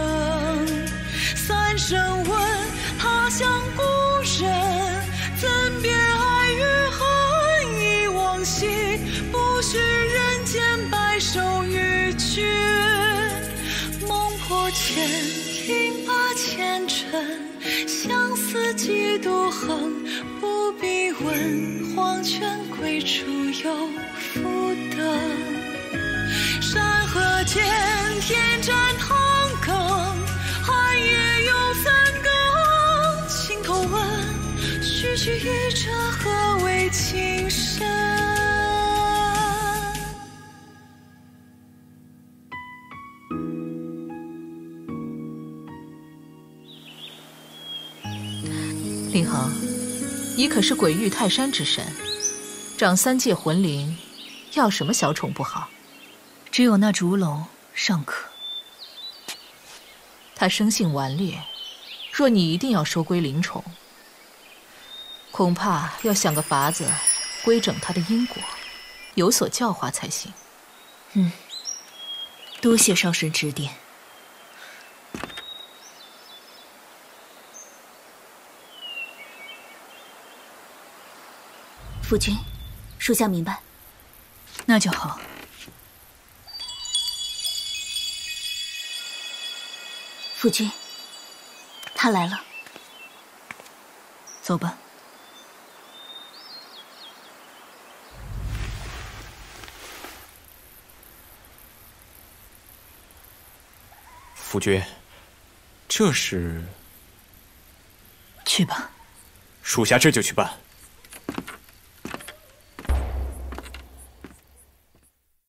三声问，他乡故人，怎辨爱与恨？忆往昔，不许人间白首与君。梦破前，听罢前尘， 相思几度横，不必问，黄泉归处有福德。山河间，天战同庚，寒夜有三更。心头问，区区愚者何为情深？ 令恒，你可是鬼域泰山之神，掌3界魂灵，要什么小宠不好？ 只有那烛龙尚可。 他生性顽劣，若你一定要收归灵宠，恐怕要想个法子规整他的因果，有所教化才行。 多谢少神指点。 夫君，属下明白。 那就好。 夫君，他来了。 走吧。 夫君，这是…… 去吧。 属下这就去办。